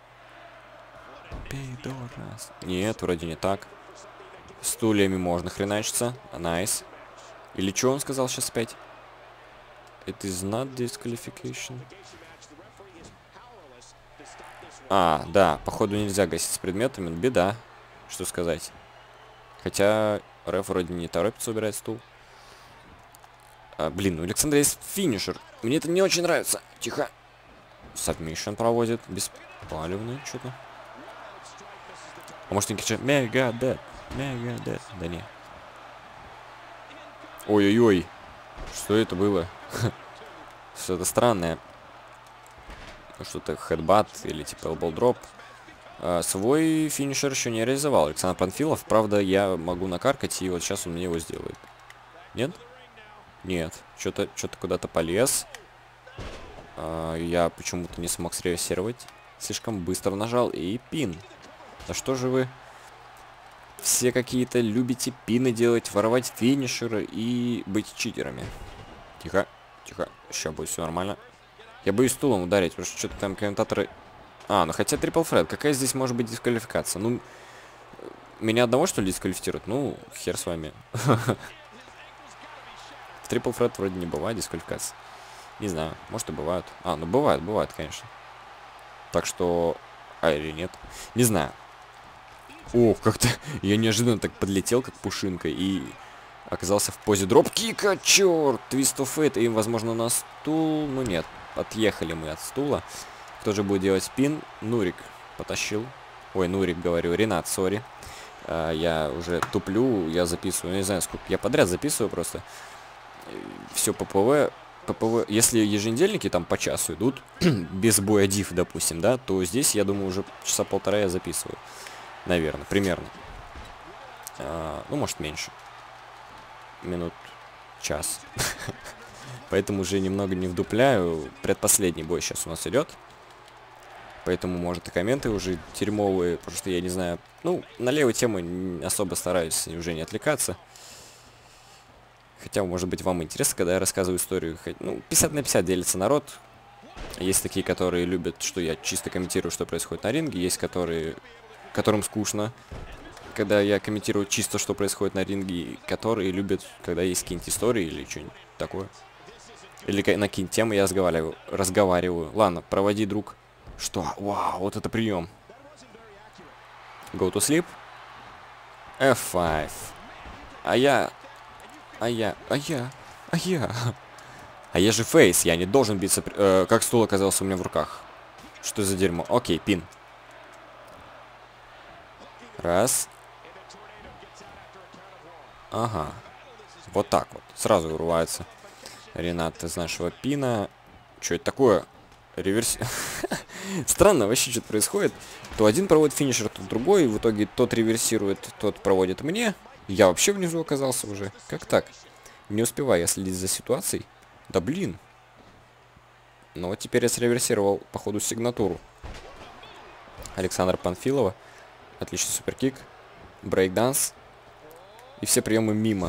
Speaker 1: Пидорас. Нет, вроде не так. Стульями можно хреначиться. Найс. Или что он сказал сейчас опять? It is not disqualification. А, да, походу нельзя гасить с предметами. Беда. Что сказать. Хотя реф вроде не торопится убирать стул. А, блин, у Александра есть финишер. Мне это не очень нравится. Тихо. Сабмишн проводит. Беспалевный что-то. А может они кричат мега дед. Мега дед. Да не. Ой-ой-ой. Что это было? Что-то странное. Что-то хедбат или типа элбоу-дроп. А, свой финишер еще не реализовал Александр Панфилов. Правда, я могу накаркать, и вот сейчас он мне его сделает. Нет? Нет. Что-то что-то куда-то полез. А, я почему-то не смог среверсировать. Слишком быстро нажал. И пин. Да что же вы все какие-то любите пины делать, воровать финишеры и быть читерами. Тихо, тихо. Сейчас будет все нормально. Я боюсь стулом ударить, потому что что-то там комментаторы... А, ну хотя трипл фред. Какая здесь может быть дисквалификация? Ну, меня одного, что ли, дисквалифицируют? Ну, хер с вами. В трипл фред вроде не бывает дисквалификации. Не знаю, может и бывают. А, ну бывает, бывает, конечно. Так что... А, или нет. Не знаю. Ох, как-то я неожиданно так подлетел, как пушинка, и оказался в позе дроп-кика. Черт, твист оф фейт, и, возможно, на стул. Ну нет, отъехали мы от стула. Кто же будет делать спин? Нурик потащил. Ой, Нурик, говорю, Ренат, сори. А, я уже туплю, я записываю, я не знаю, сколько. Я подряд записываю просто. Все ППВ. ППВ. Если еженедельники там по часу идут, без боя диф, допустим, да, то здесь, я думаю, уже часа полтора я записываю. Наверное, примерно. А, ну, может, меньше. Минут час. Поэтому уже немного не вдупляю. Предпоследний бой сейчас у нас идет. Поэтому, может, и комменты уже дерьмовые. Потому что я не знаю. Ну, на левую тему особо стараюсь уже не отвлекаться. Хотя, может быть, вам интересно, когда я рассказываю историю. Ну, пятьдесят на пятьдесят делится народ. Есть такие, которые любят, что я чисто комментирую, что происходит на ринге. Есть, которые... которым скучно, когда я комментирую чисто, что происходит на ринге, которые любят, когда есть какие-нибудь истории или что-нибудь такое. Или на какие-нибудь темы я разговариваю, разговариваю. Ладно, проводи, друг. Что? Вау, вот это прием. Go to sleep. эф пять. А я... А я... А я... А я... А я же фейс, я не должен биться... Э, как стул оказался у меня в руках. Что за дерьмо? Окей, пин. Раз. Ага. Вот так вот. Сразу вырывается Ренат из нашего пина. Что это такое? Реверс... Странно вообще что-то происходит. То один проводит финишер, то другой. В итоге тот реверсирует, тот проводит мне. Я вообще внизу оказался уже. Как так? Не успеваю я следить за ситуацией. Да блин. Ну вот теперь я среверсировал, походу, сигнатуру Александра Панфилова. Отличный суперкик. Брейкданс. И все приемы мимо.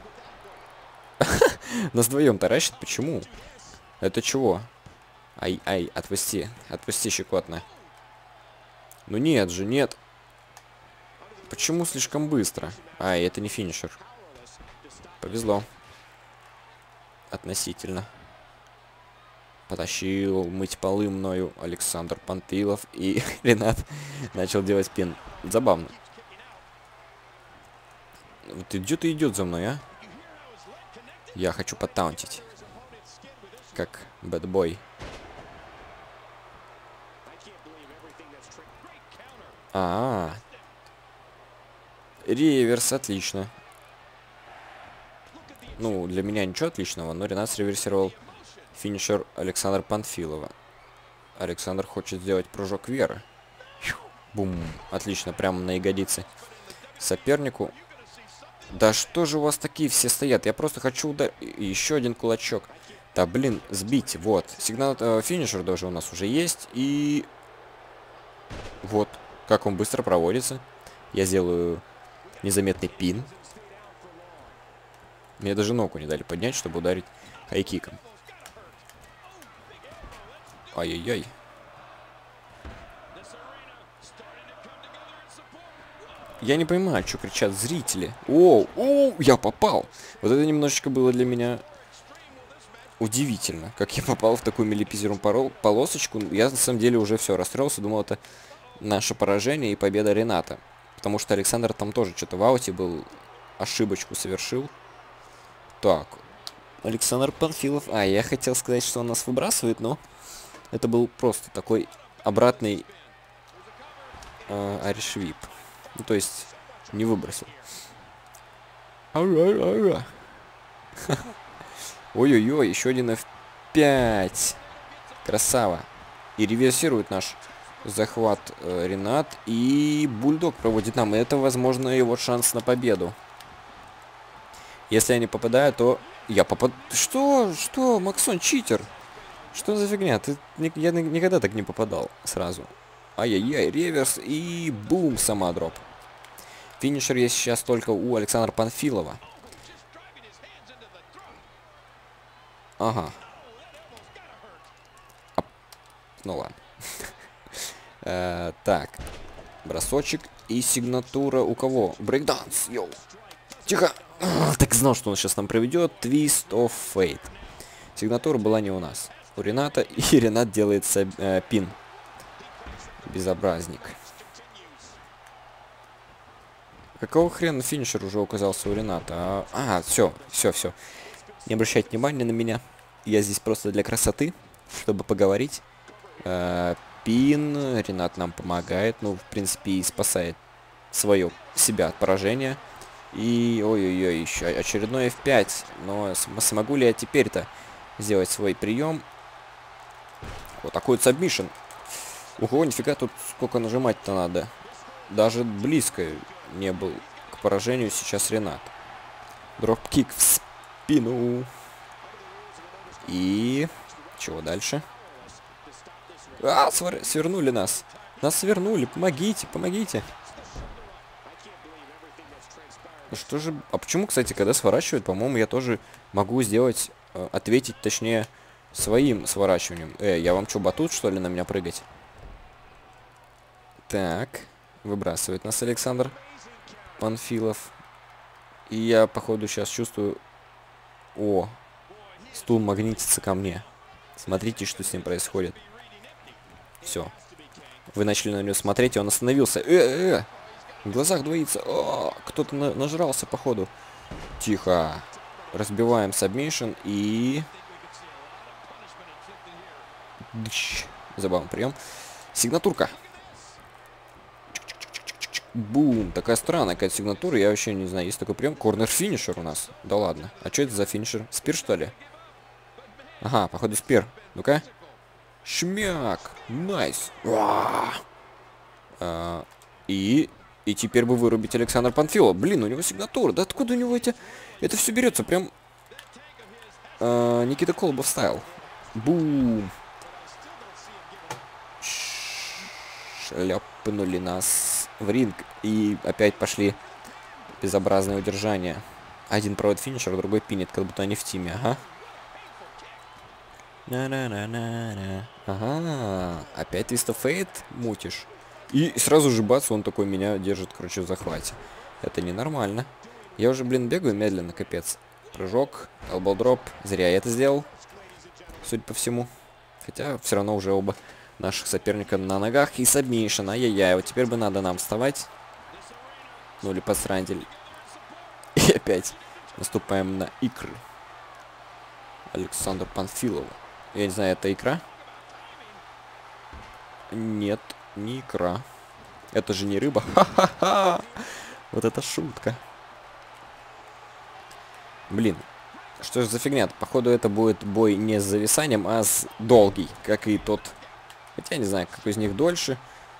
Speaker 1: Нас вдвоем таращит. Почему? Это чего? Ай-ай, отпусти. Отпусти, щекотно. Ну нет же, нет. Почему слишком быстро? Ай, это не финишер. Повезло. Относительно. Потащил мыть полы мною Александр Панфилов. И Ренат начал делать пин. Забавно. Вот идет и идет за мной, а? Я хочу подтаунтить. Как бэтбой. А, -а, -а. Реверс, отлично. Ну, для меня ничего отличного, но Ренат среверсировал финишер Александра Панфилова. Александр хочет сделать прыжок веры. Бум. Отлично, прямо на ягодицы сопернику. Да что же у вас такие все стоят? Я просто хочу ударить. Еще один кулачок. Да блин, сбить. Вот. Сигнал э, финишер даже у нас уже есть. И... Вот. Как он быстро проводится. Я сделаю незаметный пин. Мне даже ногу не дали поднять, чтобы ударить хайкиком. Ай-яй-яй. Я не понимаю, что кричат зрители. Оу, оу, я попал. Вот это немножечко было для меня удивительно. Как я попал в такую милипизерную полосочку. Я на самом деле уже все расстроился. Думал, это наше поражение и победа Рената. Потому что Александр там тоже что-то в ауте был. Ошибочку совершил. Так. Александр Панфилов. А, я хотел сказать, что он нас выбрасывает, но это был просто такой обратный э, аришвип. Ну, то есть, не выбросил. Ой-ой-ой, еще один эф пять. Красава. И реверсирует наш захват э, Ренат. И Бульдог проводит нам. И это, возможно, его шанс на победу. Если я не попадаю, то я попаду. Что? Что? Максон читер. Что за фигня? Ты... Я никогда так не попадал сразу. Ай-яй-яй, реверс и бум, сама дроп. Финишер есть сейчас только у Александра Панфилова. Ага. А... Ну ладно. Так. Бросочек и сигнатура у кого? Брейкданс, йоу. Тихо. Так знал, что он сейчас нам проведет. Twist of Fate. Сигнатура была не у нас. У Рената. И Ренат делает э, пин. Безобразник. Какого хрена финишер уже оказался у Рената? А, а все, все, все. Не обращайте внимания на меня. Я здесь просто для красоты, чтобы поговорить. Э, пин. Ренат нам помогает. Ну, в принципе, и спасает свое, себя от поражения. И, ой-ой-ой, еще очередной эф пять. Но смогу ли я теперь-то сделать свой прием? Вот такой вот сабмишн. Ого, нифига, тут сколько нажимать-то надо. Даже близко не был к поражению сейчас Ренат. Дропкик в спину. И... Чего дальше? А, свер... свернули нас. Нас свернули. Помогите, помогите. Что же... А почему, кстати, когда сворачивают, по-моему, я тоже могу сделать... Э, ответить, точнее, своим сворачиванием. Э, я вам что, батут, что ли, на меня прыгать? Так. Выбрасывает нас Александр Панфилов. И я, походу, сейчас чувствую... О! Стул магнитится ко мне. Смотрите, что с ним происходит. Все. Вы начали на него смотреть, и он остановился. Э-э-э! В глазах двоится. О, кто-то на нажрался, походу. Тихо. Разбиваем сабмишн и... Дыщ. Забавный прием. Сигнатурка. Бум. Такая странная какая-то сигнатура. Я вообще не знаю. Есть такой прием. Корнер-финишер у нас. Да ладно. А что это за финишер? Спир, что ли? Ага, походу спир. Ну-ка. Шмяк. Найс. А, и... И теперь бы вырубить Александра Панфилова. Блин, у него сигнатура. Да откуда у него эти... Это все берется? Прям... А, Никита Колобов стайл. Бум. Шлепнули нас в ринг. И опять пошли безобразные удержания. Один проводит финишер, другой пинет, как будто они в тиме. Ага. На-на-на-на-на. Ага. Опять Twist of Fate мутишь. И сразу же бац, он такой меня держит, короче, в захвате. Это ненормально. Я уже, блин, бегаю медленно, капец. Прыжок, элбоу-дроп. Зря я это сделал. Судя по всему. Хотя все равно уже оба наших соперника на ногах. И сабмишн. Ай-яй-яй. Вот теперь бы надо нам вставать. Ну или посрантили. И опять наступаем на икры. Александр Панфилова. Я не знаю, это икра? Нет, не икра. Это же не рыба. Ха-ха-ха! Вот это шутка. Блин. Что же за фигня? Походу это будет бой не с зависанием, а с долгий. Как и тот. Хотя я не знаю, какой из них дольше.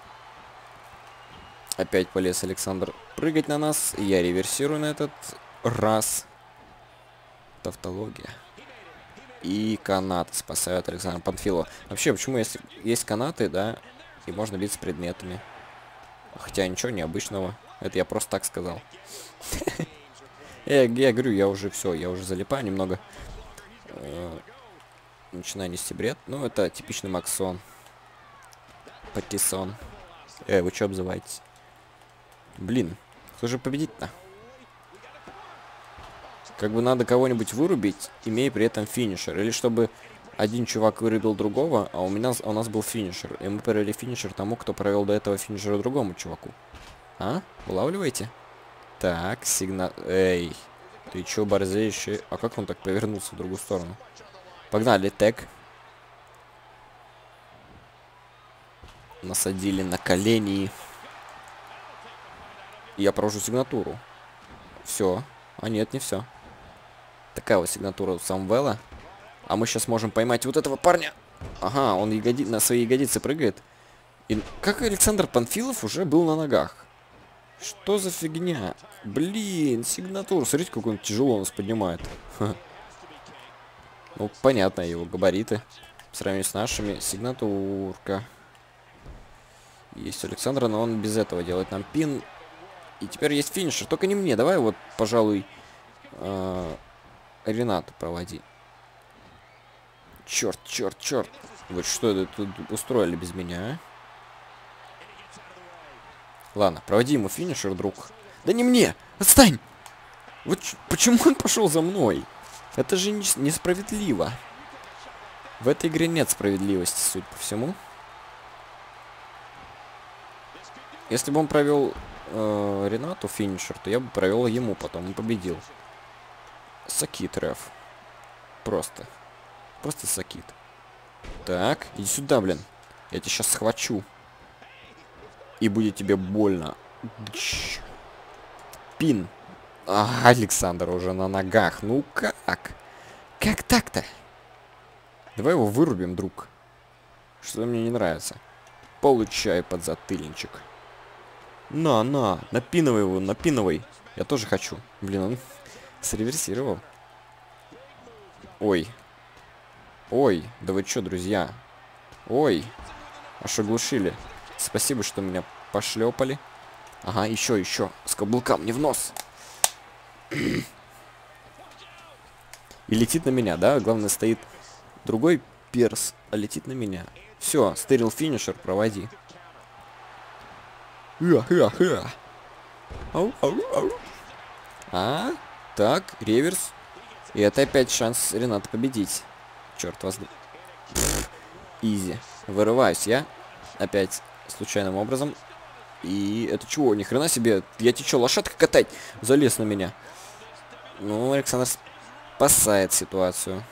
Speaker 1: Опять полез Александр прыгать на нас. Я реверсирую на этот раз. Тавтология. И канаты спасают Александра Панфилова. Вообще, почему если есть канаты, да, и можно биться предметами? Хотя ничего необычного. Это я просто так сказал. я, я говорю, я уже все, я уже залипаю немного. Э, начинаю нести бред. Ну, это типичный Максон. Патиссон. Э, вы что обзываетесь? Блин, кто же победить-то? Как бы надо кого-нибудь вырубить, имея при этом финишер. Или чтобы один чувак вырубил другого, а у меня у нас был финишер. И мы провели финишер тому, кто провел до этого финишера другому чуваку. А? Улавливаете? Так, сигнал... Эй, ты чё борзеешь? А как он так повернулся в другую сторону? Погнали, тег. Насадили на колени. Я провожу сигнатуру. Все. А нет, не все. Такая вот сигнатура у Самвела. А мы сейчас можем поймать вот этого парня. Ага, он ягоди... на свои ягодицы прыгает. И как Александр Панфилов уже был на ногах. Что за фигня? Блин, сигнатура. Смотрите, как он тяжело нас поднимает. Ха. Ну, понятно, его габариты. По сравнению с нашими. Сигнатурка. Есть у Александра, но он без этого делает нам пин. И теперь есть финишер. Только не мне. Давай вот, пожалуй, э Ренату проводи. Черт, черт, черт. Вот что это тут устроили без меня, а? Ладно, проводи ему финишер, друг. Да не мне! Отстань! Вот почему он пошел за мной? Это же не несправедливо. В этой игре нет справедливости, судя по всему. Если бы он провел э, Ренату финишер, то я бы провел ему потом и победил. Сакит, реф. Просто. Просто сакит. Так, иди сюда, блин. Я тебя сейчас схвачу. И будет тебе больно. Пин. А, Александр уже на ногах. Ну как? Как так-то? Давай его вырубим, друг. Что мне не нравится. Получай подзатыльничек. На, на. Напинывай его, напинывай. Я тоже хочу. Блин, он среверсировал. Ой. Ой, да вы чё, друзья? Ой. Аж оглушили. Спасибо, что меня пошлепали. Ага, еще, еще. С каблука мне в нос. И летит на меня, да? Главное, стоит другой перс, а летит на меня. Все, стерил финишер, проводи. Ау, ау, ау. А, так, реверс. И это опять шанс Рената победить. Черт вас. Изи. Вырываюсь я. Опять случайным образом. И это чего? Ни хрена себе. Я тебе что, лошадка катать? Залез на меня. Ну, Александр спасает ситуацию.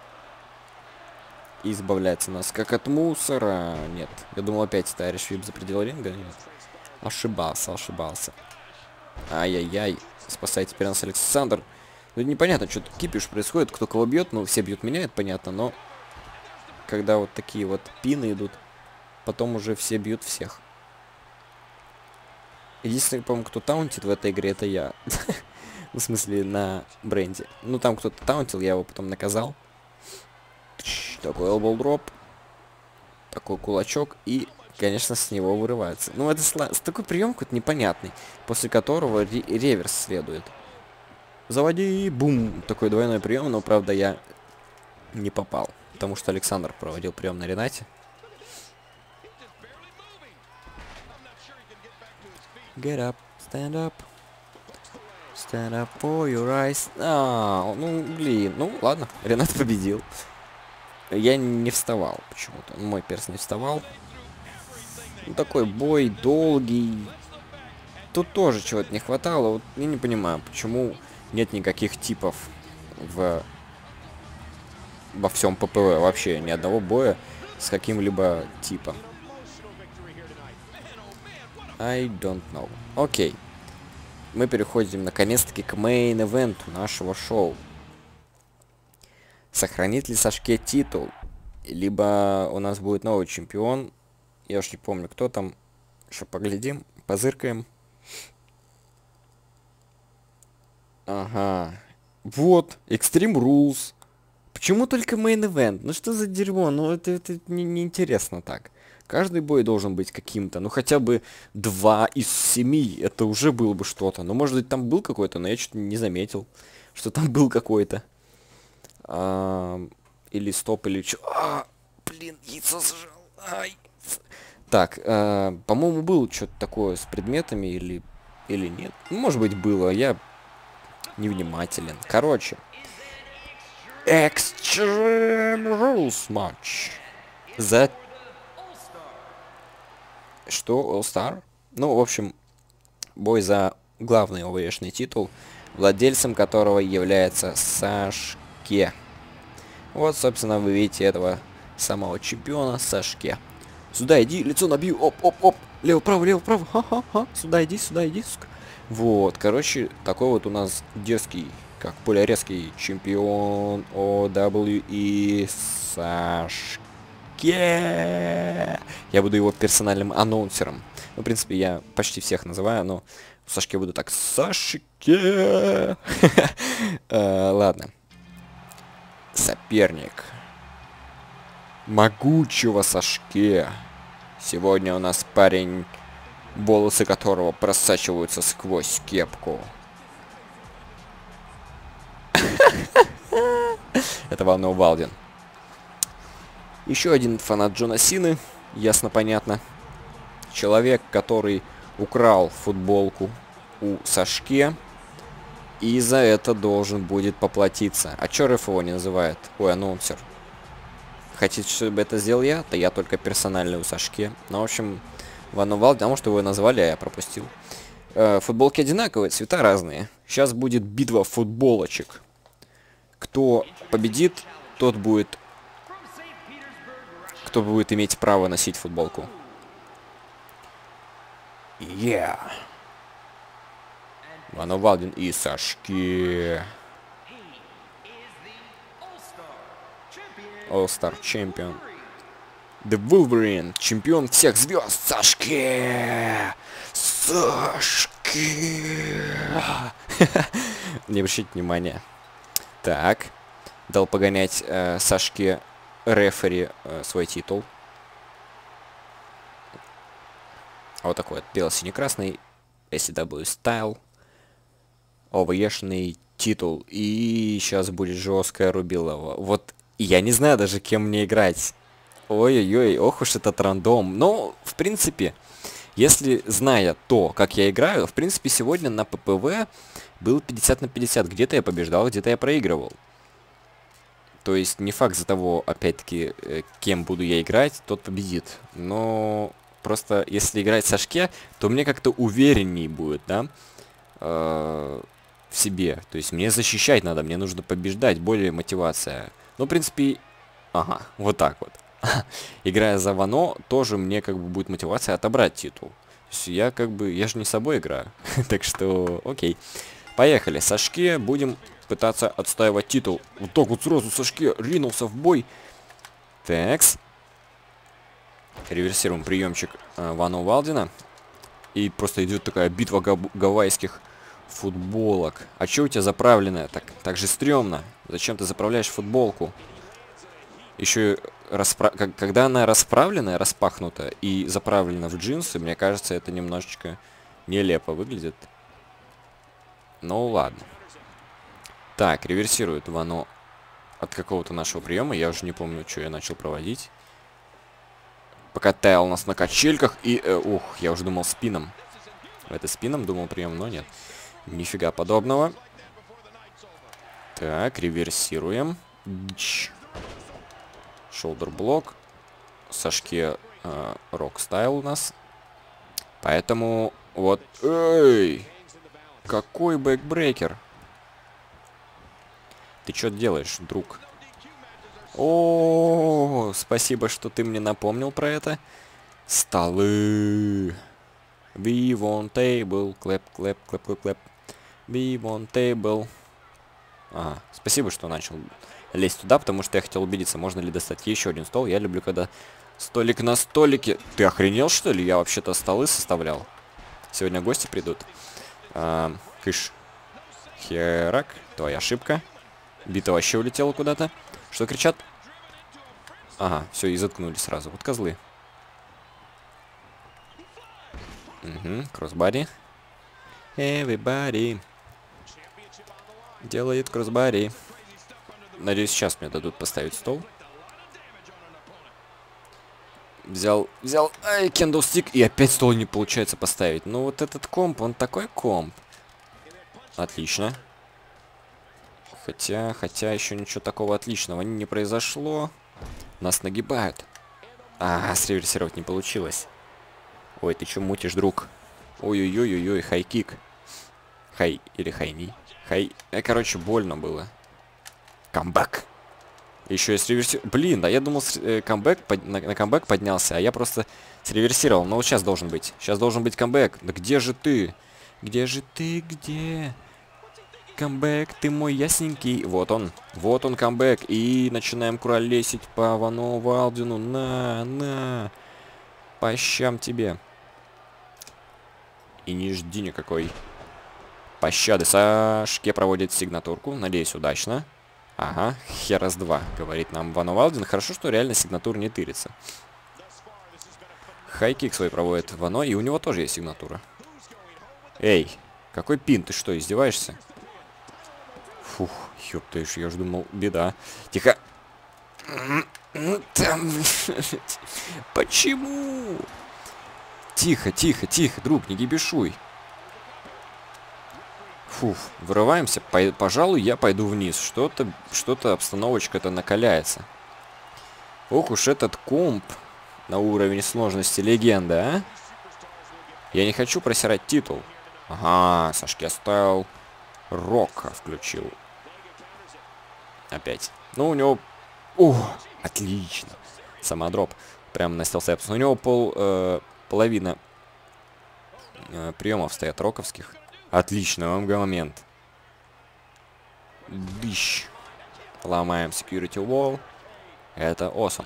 Speaker 1: И избавляется нас как от мусора. Нет. Я думал опять ставишь вип за пределы ринга. Нет. Ошибался, ошибался. Ай-яй-яй. Спасает теперь нас Александр. Ну, непонятно, что тут кипиш происходит, кто кого бьет. Ну, все бьют меня, это понятно, но... Когда вот такие вот пины идут, потом уже все бьют всех. Единственный, по-моему, кто таунтит в этой игре, это я. В смысле, на бренде. Ну, там кто-то таунтил, я его потом наказал. Такой elbow drop. Такой кулачок. И, конечно, с него вырывается. Ну, это сла... такой прием какой-то непонятный, после которого ре реверс следует. Заводи, бум. Такой двойной прием, но, правда, я не попал. Потому что Александр проводил прием на Ренате. Get up, stand up. Stand up for your eyes. А, ну, блин, ну, ладно, Ренат победил. Я не вставал почему-то. Мой перс не вставал. Ну, такой бой долгий. Тут тоже чего-то не хватало. Вот я не понимаю, почему нет никаких типов в... во всем ППВ. Вообще ни одного боя с каким-либо типом. I don't know. Окей. Мы переходим наконец-таки к мейн-эвенту нашего шоу. Сохранит ли Сашке титул? Либо у нас будет новый чемпион. Я уж не помню, кто там. Еще поглядим, позыркаем. Ага. Вот, Extreme Rules. Почему только мейн-эвент? Ну что за дерьмо? Ну это, это неинтересно не так. Каждый бой должен быть каким-то. Ну хотя бы два из семи. Это уже было бы что-то. Ну может быть там был какой-то, но я что-то не заметил, что там был какой-то. А, или стоп, или что. А, блин, яйцо сжал. Ай. Так, а, по-моему, было что-то такое с предметами или, или нет. Ну, может быть было, я невнимателен. Короче. Extreme Rules матч. За... Что? All-Star? Ну, в общем, бой за главный ОВЕшный титул, владельцем которого является Сашке. Вот, собственно, вы видите этого самого чемпиона Сашке. Сюда иди, лицо набью, оп-оп-оп, лево-право, лево-право, ха-ха-ха, сюда иди, сюда иди, сука. Вот, короче, такой вот у нас дерзкий, как более резкий чемпион о дабл ю и Сашке. Я буду его персональным анонсером. Ну, в принципе, я почти всех называю, но в Сашке буду так. Сашке. Ладно. Соперник могучего Сашке. Сегодня у нас парень, волосы которого просачиваются сквозь кепку. Это Вано Валдин. Еще один фанат Джона Сины, ясно-понятно. Человек, который украл футболку у Сашке. И за это должен будет поплатиться. А чё РФ его не называет? Ой, анонсер. Хотите, чтобы это сделал я? То я только персональный у Сашке. Ну, в общем, Вано Валдин, а может его назвали, а я пропустил. Э, футболки одинаковые, цвета разные. Сейчас будет битва футболочек. Кто победит, тот будет... Кто будет иметь право носить футболку. Yeah. Вано Валдин и Сашке. All-Star Champion. The Wolverine. Чемпион всех звезд. Сашке. Сашке. Не обращайте внимания. Так. Дал погонять э, Сашке рефери э, свой титул. Вот такой вот бело-синий-красный эс си дабл ю Style. ОВЕшный титул. И сейчас будет жесткая рубилова. Вот я не знаю даже, кем мне играть. Ой-ой-ой, ох уж этот рандом. Но, в принципе, если зная то, как я играю, в принципе, сегодня на ППВ был пятьдесят на пятьдесят. Где-то я побеждал, где-то я проигрывал. То есть не факт за того, опять-таки, кем буду я играть, тот победит. Но просто если играть в Сашке, то мне как-то уверенней будет, да, э в себе. То есть мне защищать надо, мне нужно побеждать, более мотивация. Ну, в принципе, ага, вот так вот. Играя за Вано, тоже мне как бы будет мотивация отобрать титул. Я как бы, я же не с собой играю. Так что, окей. Поехали. Сашке будем пытаться отстаивать титул. Вот так вот сразу Сашке ринулся в бой. Такс. Реверсируем приемчик э, Вану Валдина. И просто идет такая битва гав гавайских футболок. А че у тебя заправленная? Так, так же стрёмно. Зачем ты заправляешь футболку? Еще распра... когда она расправленная, распахнута и заправлена в джинсы, мне кажется, это немножечко нелепо выглядит. Ну ладно. Так, реверсирует Вано от какого-то нашего приема. Я уже не помню, что я начал проводить. Покатал нас на качельках и... Э, ух, я уже думал спином. Это спином думал прием, но нет. Нифига подобного. Так, реверсируем. Шолдер-блок. Сашке э, рок-стайл у нас. Поэтому вот... Эй! Какой бэкбрейкер? Ты что делаешь, друг? О, спасибо, что ты мне напомнил про это. Столы. We want table. Clap, clap, clap, clap, clap. We want table. Ага, спасибо, что начал лезть туда, потому что я хотел убедиться, можно ли достать еще один стол. Я люблю, когда столик на столике. Ты охренел, что ли? Я вообще-то столы составлял. Сегодня гости придут. А, кыш. Херак. Твоя ошибка. Бита вообще улетела куда-то. Что кричат? Ага, все, и заткнули сразу. Вот козлы. Угу, кроссбари. Everybody. Делает кроссбари. Надеюсь, сейчас мне дадут поставить стол. Взял, взял, ай, кендл-стик, и опять стол не получается поставить. Ну вот этот комп, он такой комп. Отлично. Хотя, хотя еще ничего такого отличного не произошло. Нас нагибают. А, среверсировать не получилось. Ой, ты что мутишь, друг? Ой-ой-ой-ой-ой, хай-кик. Хай или хайни. Хай. Э, короче, больно было. Камбэк. Еще и среверсировал. Блин, да я думал, э, камбэк под... на, на камбэк поднялся, а я просто среверсировал. Но вот сейчас должен быть. Сейчас должен быть камбэк. Да где же ты? Где же ты? Где? Камбэк, ты мой ясненький. Вот он. Вот он, камбэк. И начинаем куролесить по Вану Валдину. На, на. По щам тебе. И не жди никакой пощады. Сашке проводит сигнатурку. Надеюсь, удачно. Ага, херас два, говорит нам Вану Валдин. Хорошо, что реально сигнатура не тырится. Хайкик свой проводит Вано, и у него тоже есть сигнатура. Эй, какой пин? Ты что, издеваешься? Фух, ёптаешь, я уже думал, беда. Тихо. Там... Почему? Тихо, тихо, тихо, друг, не гибешуй. Фух, вырываемся. По пожалуй, я пойду вниз. Что-то, что-то обстановочка-то накаляется. Ох уж этот комп на уровень сложности легенда, а? Я не хочу просирать титул. Ага, Сашке оставил. Рока включил. Опять. Ну, у него... О, отлично. Самодроп. Прямо на стелсепс. У него пол... Э, половина э, приемов стоят роковских. Отлично, момент. Дыщ. Ломаем security wall. Это awesome.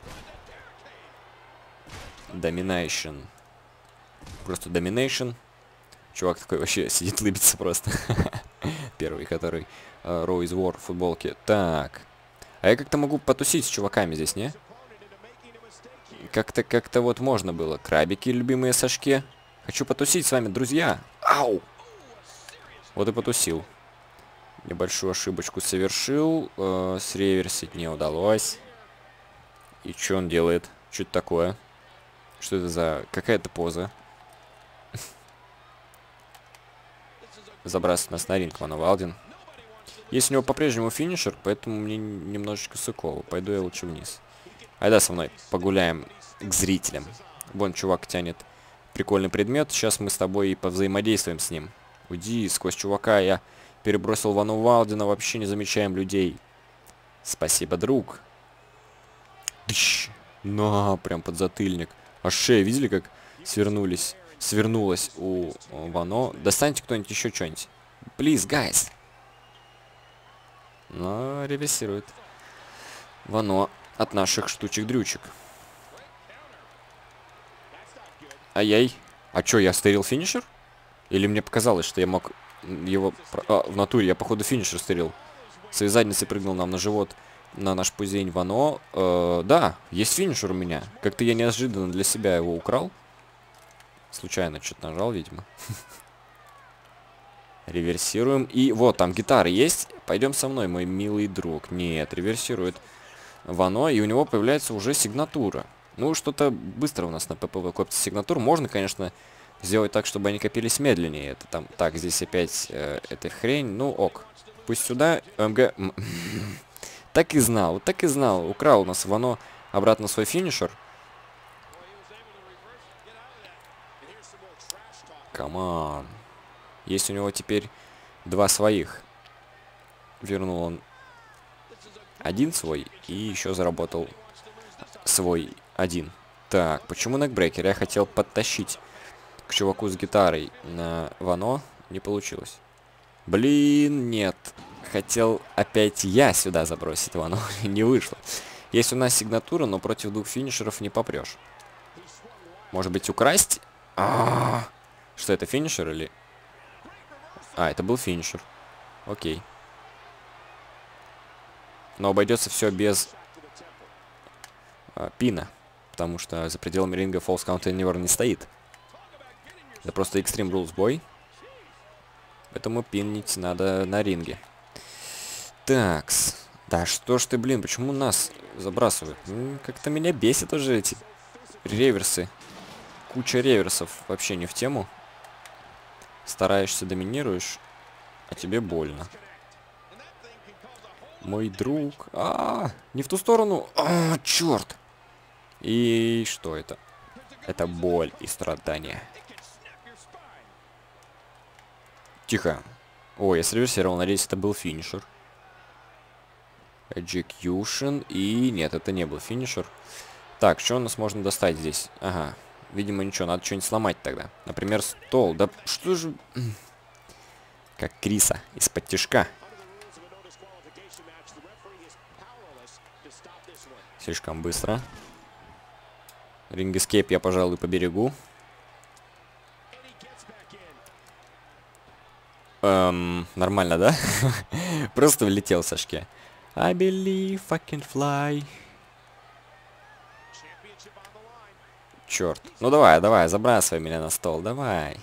Speaker 1: Domination. Просто domination. Чувак такой вообще сидит, лыбится просто. Первый, который uh, Rose War в футболке. Так. А я как-то могу потусить с чуваками здесь, не? Как-то, как-то вот можно было. Крабики, любимые Сашке. Хочу потусить с вами, друзья. Ау! Вот и потусил. Небольшую ошибочку совершил. Э, среверсить не удалось. И что он делает? Что это такое? Что это за... Какая-то поза? Забрасывает нас на ринг Вану Валдин. Есть у него по-прежнему финишер, поэтому мне немножечко сыково. Пойду я лучше вниз. Айда со мной погуляем к зрителям. Вон чувак тянет прикольный предмет. Сейчас мы с тобой и повзаимодействуем с ним. Уйди, сквозь чувака я перебросил Вану Валдина, вообще не замечаем людей. Спасибо, друг. Тыщ. На, прям под затыльник. А шея, видели, как свернулись свернулась у Вано. Достаньте кто-нибудь еще что-нибудь. Please, guys. Но реверсирует Вано от наших штучек-дрючек. Ай-яй. А чё, я стырил финишер? Или мне показалось, что я мог его... А, в натуре я, походу, финишер стырил. Своей задницей прыгнул нам на живот, на наш пузень Вано. Э, да, есть финишер у меня. Как-то я неожиданно для себя его украл. Случайно что-то нажал, видимо. Реверсируем. И вот, там гитара есть. Пойдем со мной, мой милый друг. Нет, реверсирует Вано, и у него появляется уже сигнатура. Ну, что-то быстро у нас на ППВ копится сигнатур. Можно, конечно, сделать так, чтобы они копились медленнее. Это там... Так, здесь опять э, эта хрень. Ну, ок. Пусть сюда. МГ... Так и знал, вот так и знал. Украл у нас Вано обратно свой финишер. Камон. Есть у него теперь два своих. Вернул он один свой и еще заработал свой один. Так, почему некбрейкер? Я хотел подтащить к чуваку с гитарой на Вано. Не получилось. Блин, нет. Хотел опять я сюда забросить Вано. Не вышло. Есть у нас сигнатура, но против двух финишеров не попрешь. Может быть, украсть? А-а-а. Что это, финишер или... А, это был финишер. Окей. Но обойдется все без а, пина. Потому что за пределами ринга Falls Count Anywhere не стоит. Это просто Extreme Rules бой. Поэтому пинить надо на ринге. Такс. Да что ж ты, блин, почему нас забрасывают? Ну, как-то меня бесит уже эти реверсы. Куча реверсов вообще не в тему. Стараешься, доминируешь, а тебе больно. Мой друг. А, -а, -а не в ту сторону. А, черт. И что это? Это боль и страдания. Тихо. Ой, я среверсировал. Надеюсь, это был финишер. Execution. И нет, это не был финишер. Так, что у нас можно достать здесь? Ага. Видимо, ничего. Надо что-нибудь сломать тогда. Например, стол. Да что же... Как Криса. Из-под тишка. Слишком быстро. Рингескейп я, пожалуй, поберегу. Эм, нормально, да? Просто влетел в сашке. I believe I can fly. Черт. Ну давай, давай, забрасывай меня на стол, давай.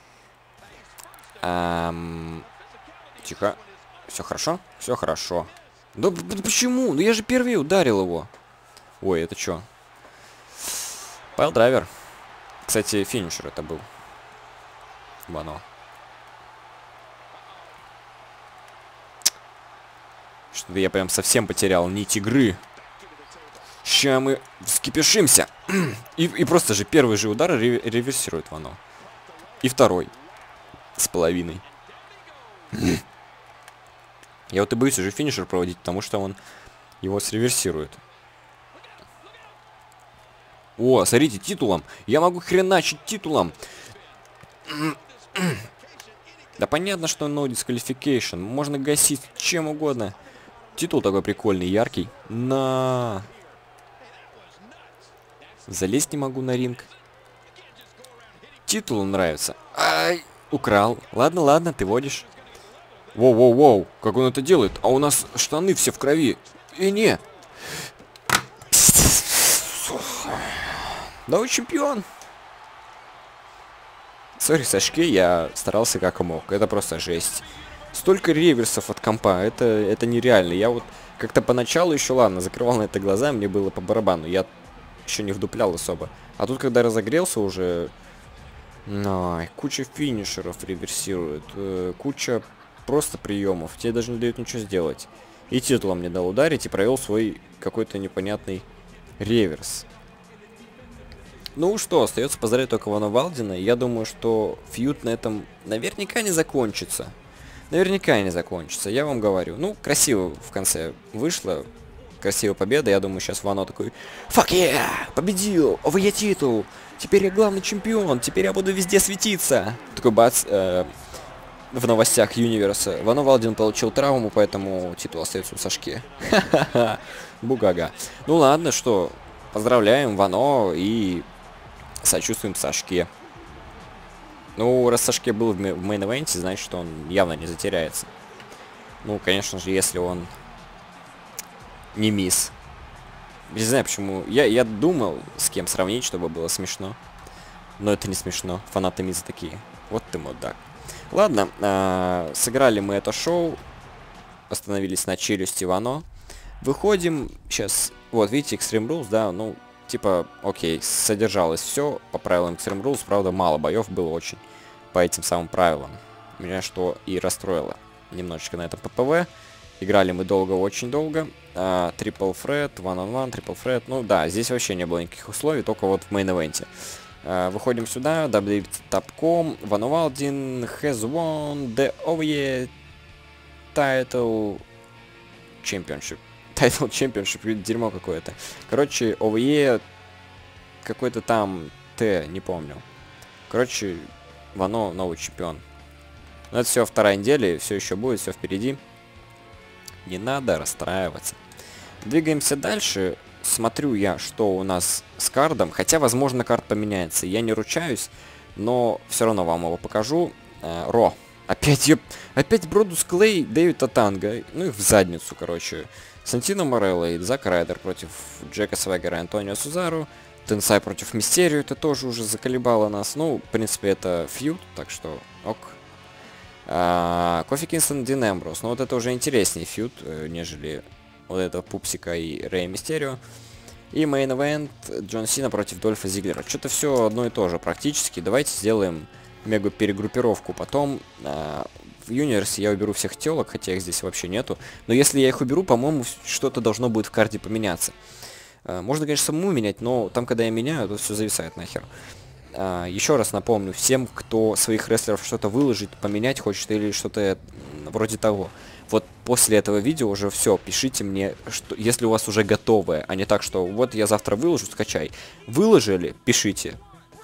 Speaker 1: Эм, тихо. Все хорошо? Все хорошо. Да почему? Ну я же первый ударил его. Ой, это что? Пайл-драйвер. Кстати, финишер это был. Вано. Что-то я прям совсем потерял нить игры. Ща мы вскипешимся. И, и просто же первый же удар ре реверсирует Вано. И второй. С половиной. Я вот и боюсь уже финишер проводить, потому что он его среверсирует. О, смотрите, титулом. Я могу хреначить титулом. Да понятно, что no disqualification. Можно гасить чем угодно. Титул такой прикольный, яркий. На. Залезть не могу на ринг. Титул нравится. Ай, украл. Ладно, ладно, ты водишь. Воу-воу-воу, как он это делает? А у нас штаны все в крови. И не. Новый чемпион. Сори, Сашки, я старался как мог. Это просто жесть. Столько реверсов от компа, это, это нереально. Я вот как-то поначалу еще, ладно, закрывал на это глаза, мне было по барабану. Я еще не вдуплял особо. А тут, когда разогрелся уже... Ой, куча финишеров реверсирует. Э, куча просто приемов. Тебе даже не дают ничего сделать. И титулом не дал ударить, и провел свой какой-то непонятный реверс. Ну что, остается поздравить только Вано Валдина. Я думаю, что фьюд на этом наверняка не закончится. Наверняка не закончится, я вам говорю. Ну, красиво в конце вышло. красивая победа. Я думаю, сейчас Вано такой: fuck yeah! Победил! О, я титул! Теперь я главный чемпион! Теперь я буду везде светиться! Такой бац, э, в новостях Юниверса. Вано Валдин получил травму, поэтому титул остается у Сашки. Ха-ха-ха. Бугага. Ну ладно, что, поздравляем Вано и сочувствуем Сашке. Ну, раз Сашке был в мейн-эвенте, значит, что он явно не затеряется. Ну, конечно же, если он не мисс. Не знаю, почему. Я, я думал, с кем сравнить, чтобы было смешно. Но это не смешно. Фанаты мисса такие: вот ты мудак. Ладно, э, сыграли мы это шоу. Остановились на челюсти Вано. Выходим сейчас. Вот, видите, Extreme Rules, да, ну, типа, окей, содержалось все по правилам Extreme Rules. Правда, мало боев было очень по этим самым правилам. Меня что и расстроило немножечко на этом ППВ. Играли мы долго, очень долго. Трипл фред, one on one, трипл фред. Ну да, здесь вообще не было никаких условий, только вот в мейн-эвенте. Uh, выходим сюда, дабл ю дабл ю и точка ком, Вано Валдин has won the о ви и Title Championship. Title Championship, дерьмо какое-то. Короче, о ви и какой-то там Т, не помню. Короче, Вано новый чемпион. Но это все вторая неделя, все еще будет, все впереди. Не надо расстраиваться. Двигаемся дальше. Смотрю я, что у нас с кардом. Хотя, возможно, кард поменяется. Я не ручаюсь, но все равно вам его покажу. Э, Ро. Опять, еп... Опять Бродус Клей, Дэвид Татанга. Ну их в задницу, короче. Сантино Морелло и Зак Райдер против Джека Свегера и Антонио Сузару. Тенсай против Мистерио. Это тоже уже заколебало нас. Ну, в принципе, это фьюд, так что ок. А, Кофи Кингстон, Дин Эмброс. Ну вот это уже интереснее фьюд, э, нежели вот этого Пупсика и Рэя Мистерио. И мейн-эвент Джон Сина против Дольфа Зиглера. Что-то все одно и то же практически. Давайте сделаем мега перегруппировку. Потом а, в Юниверсе я уберу всех телок, хотя их здесь вообще нету. Но если я их уберу, по-моему, что-то должно будет в карте поменяться. А, можно, конечно, самому менять, но там, когда я меняю, то все зависает нахер. Uh, еще раз напомню всем, кто своих рестлеров что-то выложить, поменять хочет или что-то вроде того. Вот после этого видео уже все, пишите мне, что, если у вас уже готовое, а не так, что вот я завтра выложу, скачай. Выложили, пишите.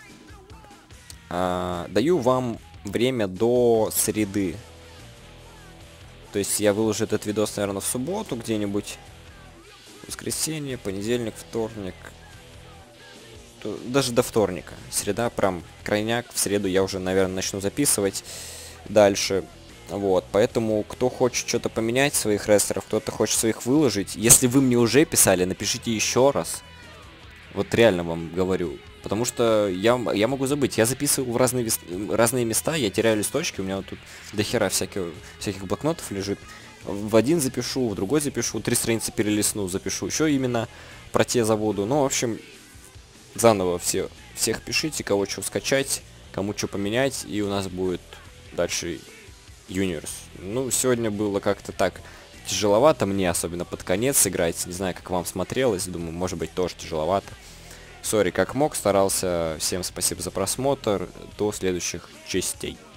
Speaker 1: Uh, даю вам время до среды. То есть я выложу этот видос, наверное, в субботу где-нибудь. Воскресенье, понедельник, вторник. Даже до вторника. Среда прям крайняк. В среду я уже, наверное, начну записывать дальше. Вот. Поэтому, кто хочет что-то поменять своих рестлеров, кто-то хочет своих выложить. Если вы мне уже писали, напишите еще раз. Вот реально вам говорю. Потому что я, я могу забыть. Я записываю в разные, разные места, я теряю листочки. У меня вот тут дохера всяких, всяких блокнотов лежит. В один запишу, в другой запишу, три страницы перелистну, запишу. Еще именно про те заводу. Ну, в общем... Заново все, всех пишите, кого что скачать, кому что поменять, и у нас будет дальше Юниверс. Ну, сегодня было как-то так тяжеловато мне, особенно под конец играть. Не знаю, как вам смотрелось, думаю, может быть, тоже тяжеловато. Сори, как мог, старался. Всем спасибо за просмотр. До следующих частей.